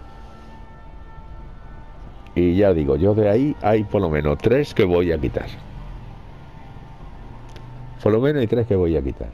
Speaker 1: Y ya digo, yo de ahí hay por lo menos tres que voy a quitar. Por lo menos hay tres que voy a quitar.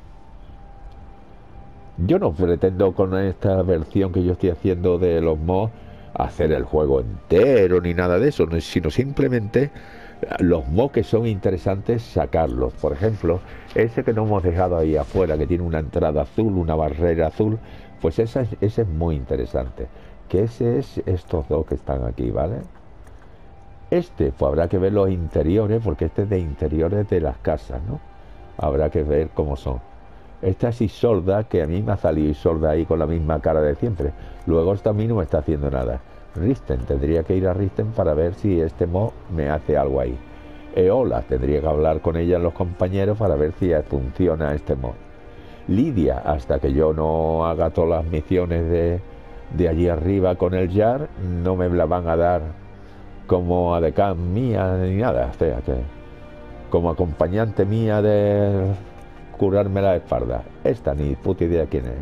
Speaker 1: Yo no pretendo con esta versión que yo estoy haciendo de los mods hacer el juego entero ni nada de eso, sino simplemente los mods que son interesantes sacarlos. Por ejemplo, ese que no hemos dejado ahí afuera, que tiene una entrada azul, una barrera azul, pues ese es, ese es muy interesante. Que ese es estos dos que están aquí, ¿vale? Este, pues habrá que ver los interiores, porque este es de interiores de las casas, ¿no? Habrá que ver cómo son. Esta es Isolda, que a mí me ha salido Isolda ahí con la misma cara de siempre. Luego esta a mí no me está haciendo nada. Risten, tendría que ir a Risten para ver si este mod me hace algo ahí. Eola, tendría que hablar con ella, los compañeros, para ver si funciona este mod. Lidia, hasta que yo no haga todas las misiones de, de allí arriba con el Jar, no me la van a dar como adecán mía ni nada. O sea, que como acompañante mía de curarme la espalda. Esta ni puta idea quién es.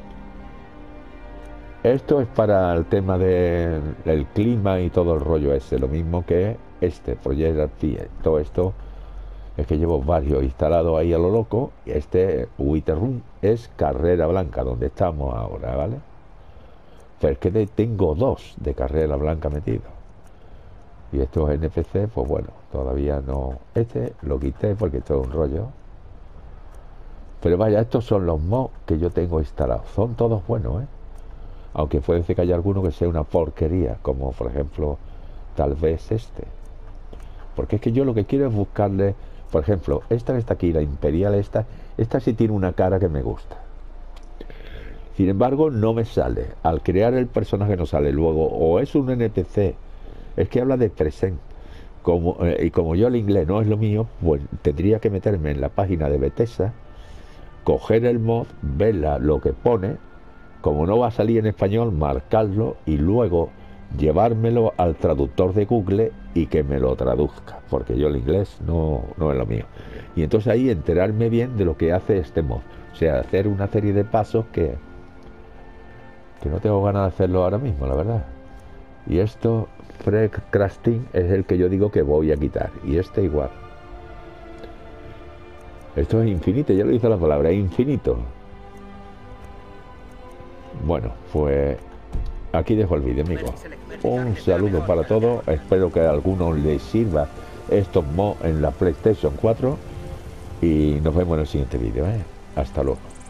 Speaker 1: Esto es para el tema del del clima y todo el rollo ese, lo mismo que este Project R P. Todo esto es que llevo varios instalados ahí a lo loco. Este Wither Room es Carrera Blanca, donde estamos ahora, ¿vale? Pero es que de, tengo dos de Carrera Blanca metidos. Y estos N P C, pues bueno, todavía no. Este lo quité porque esto es un rollo. Pero vaya, estos son los mods que yo tengo instalados. Son todos buenos, ¿eh? Aunque puede ser que haya alguno que sea una porquería, como por ejemplo, tal vez este. Porque es que yo lo que quiero es buscarle, por ejemplo, esta que está aquí, la Imperial, esta, esta sí tiene una cara que me gusta. Sin embargo, no me sale. Al crear el personaje no sale. Luego, o es un N P C, es que habla de present. Como, eh, y como yo el inglés no es lo mío, pues tendría que meterme en la página de Bethesda, coger el mod, verla, lo que pone, como no va a salir en español, marcarlo y luego llevármelo al traductor de Google y que me lo traduzca, porque yo el inglés no, no es lo mío. Y entonces ahí enterarme bien de lo que hace este mod. O sea, hacer una serie de pasos que, que no tengo ganas de hacerlo ahora mismo, la verdad. Y esto, Fred Crafting, es el que yo digo que voy a quitar. Y este igual. Esto es infinito, ya lo dice la palabra, es infinito. Bueno, pues aquí dejo el vídeo, amigos. Un saludo para todos. Espero que a algunos les sirva estos mods en la PlayStation cuatro. Y nos vemos en el siguiente vídeo, ¿eh? Hasta luego.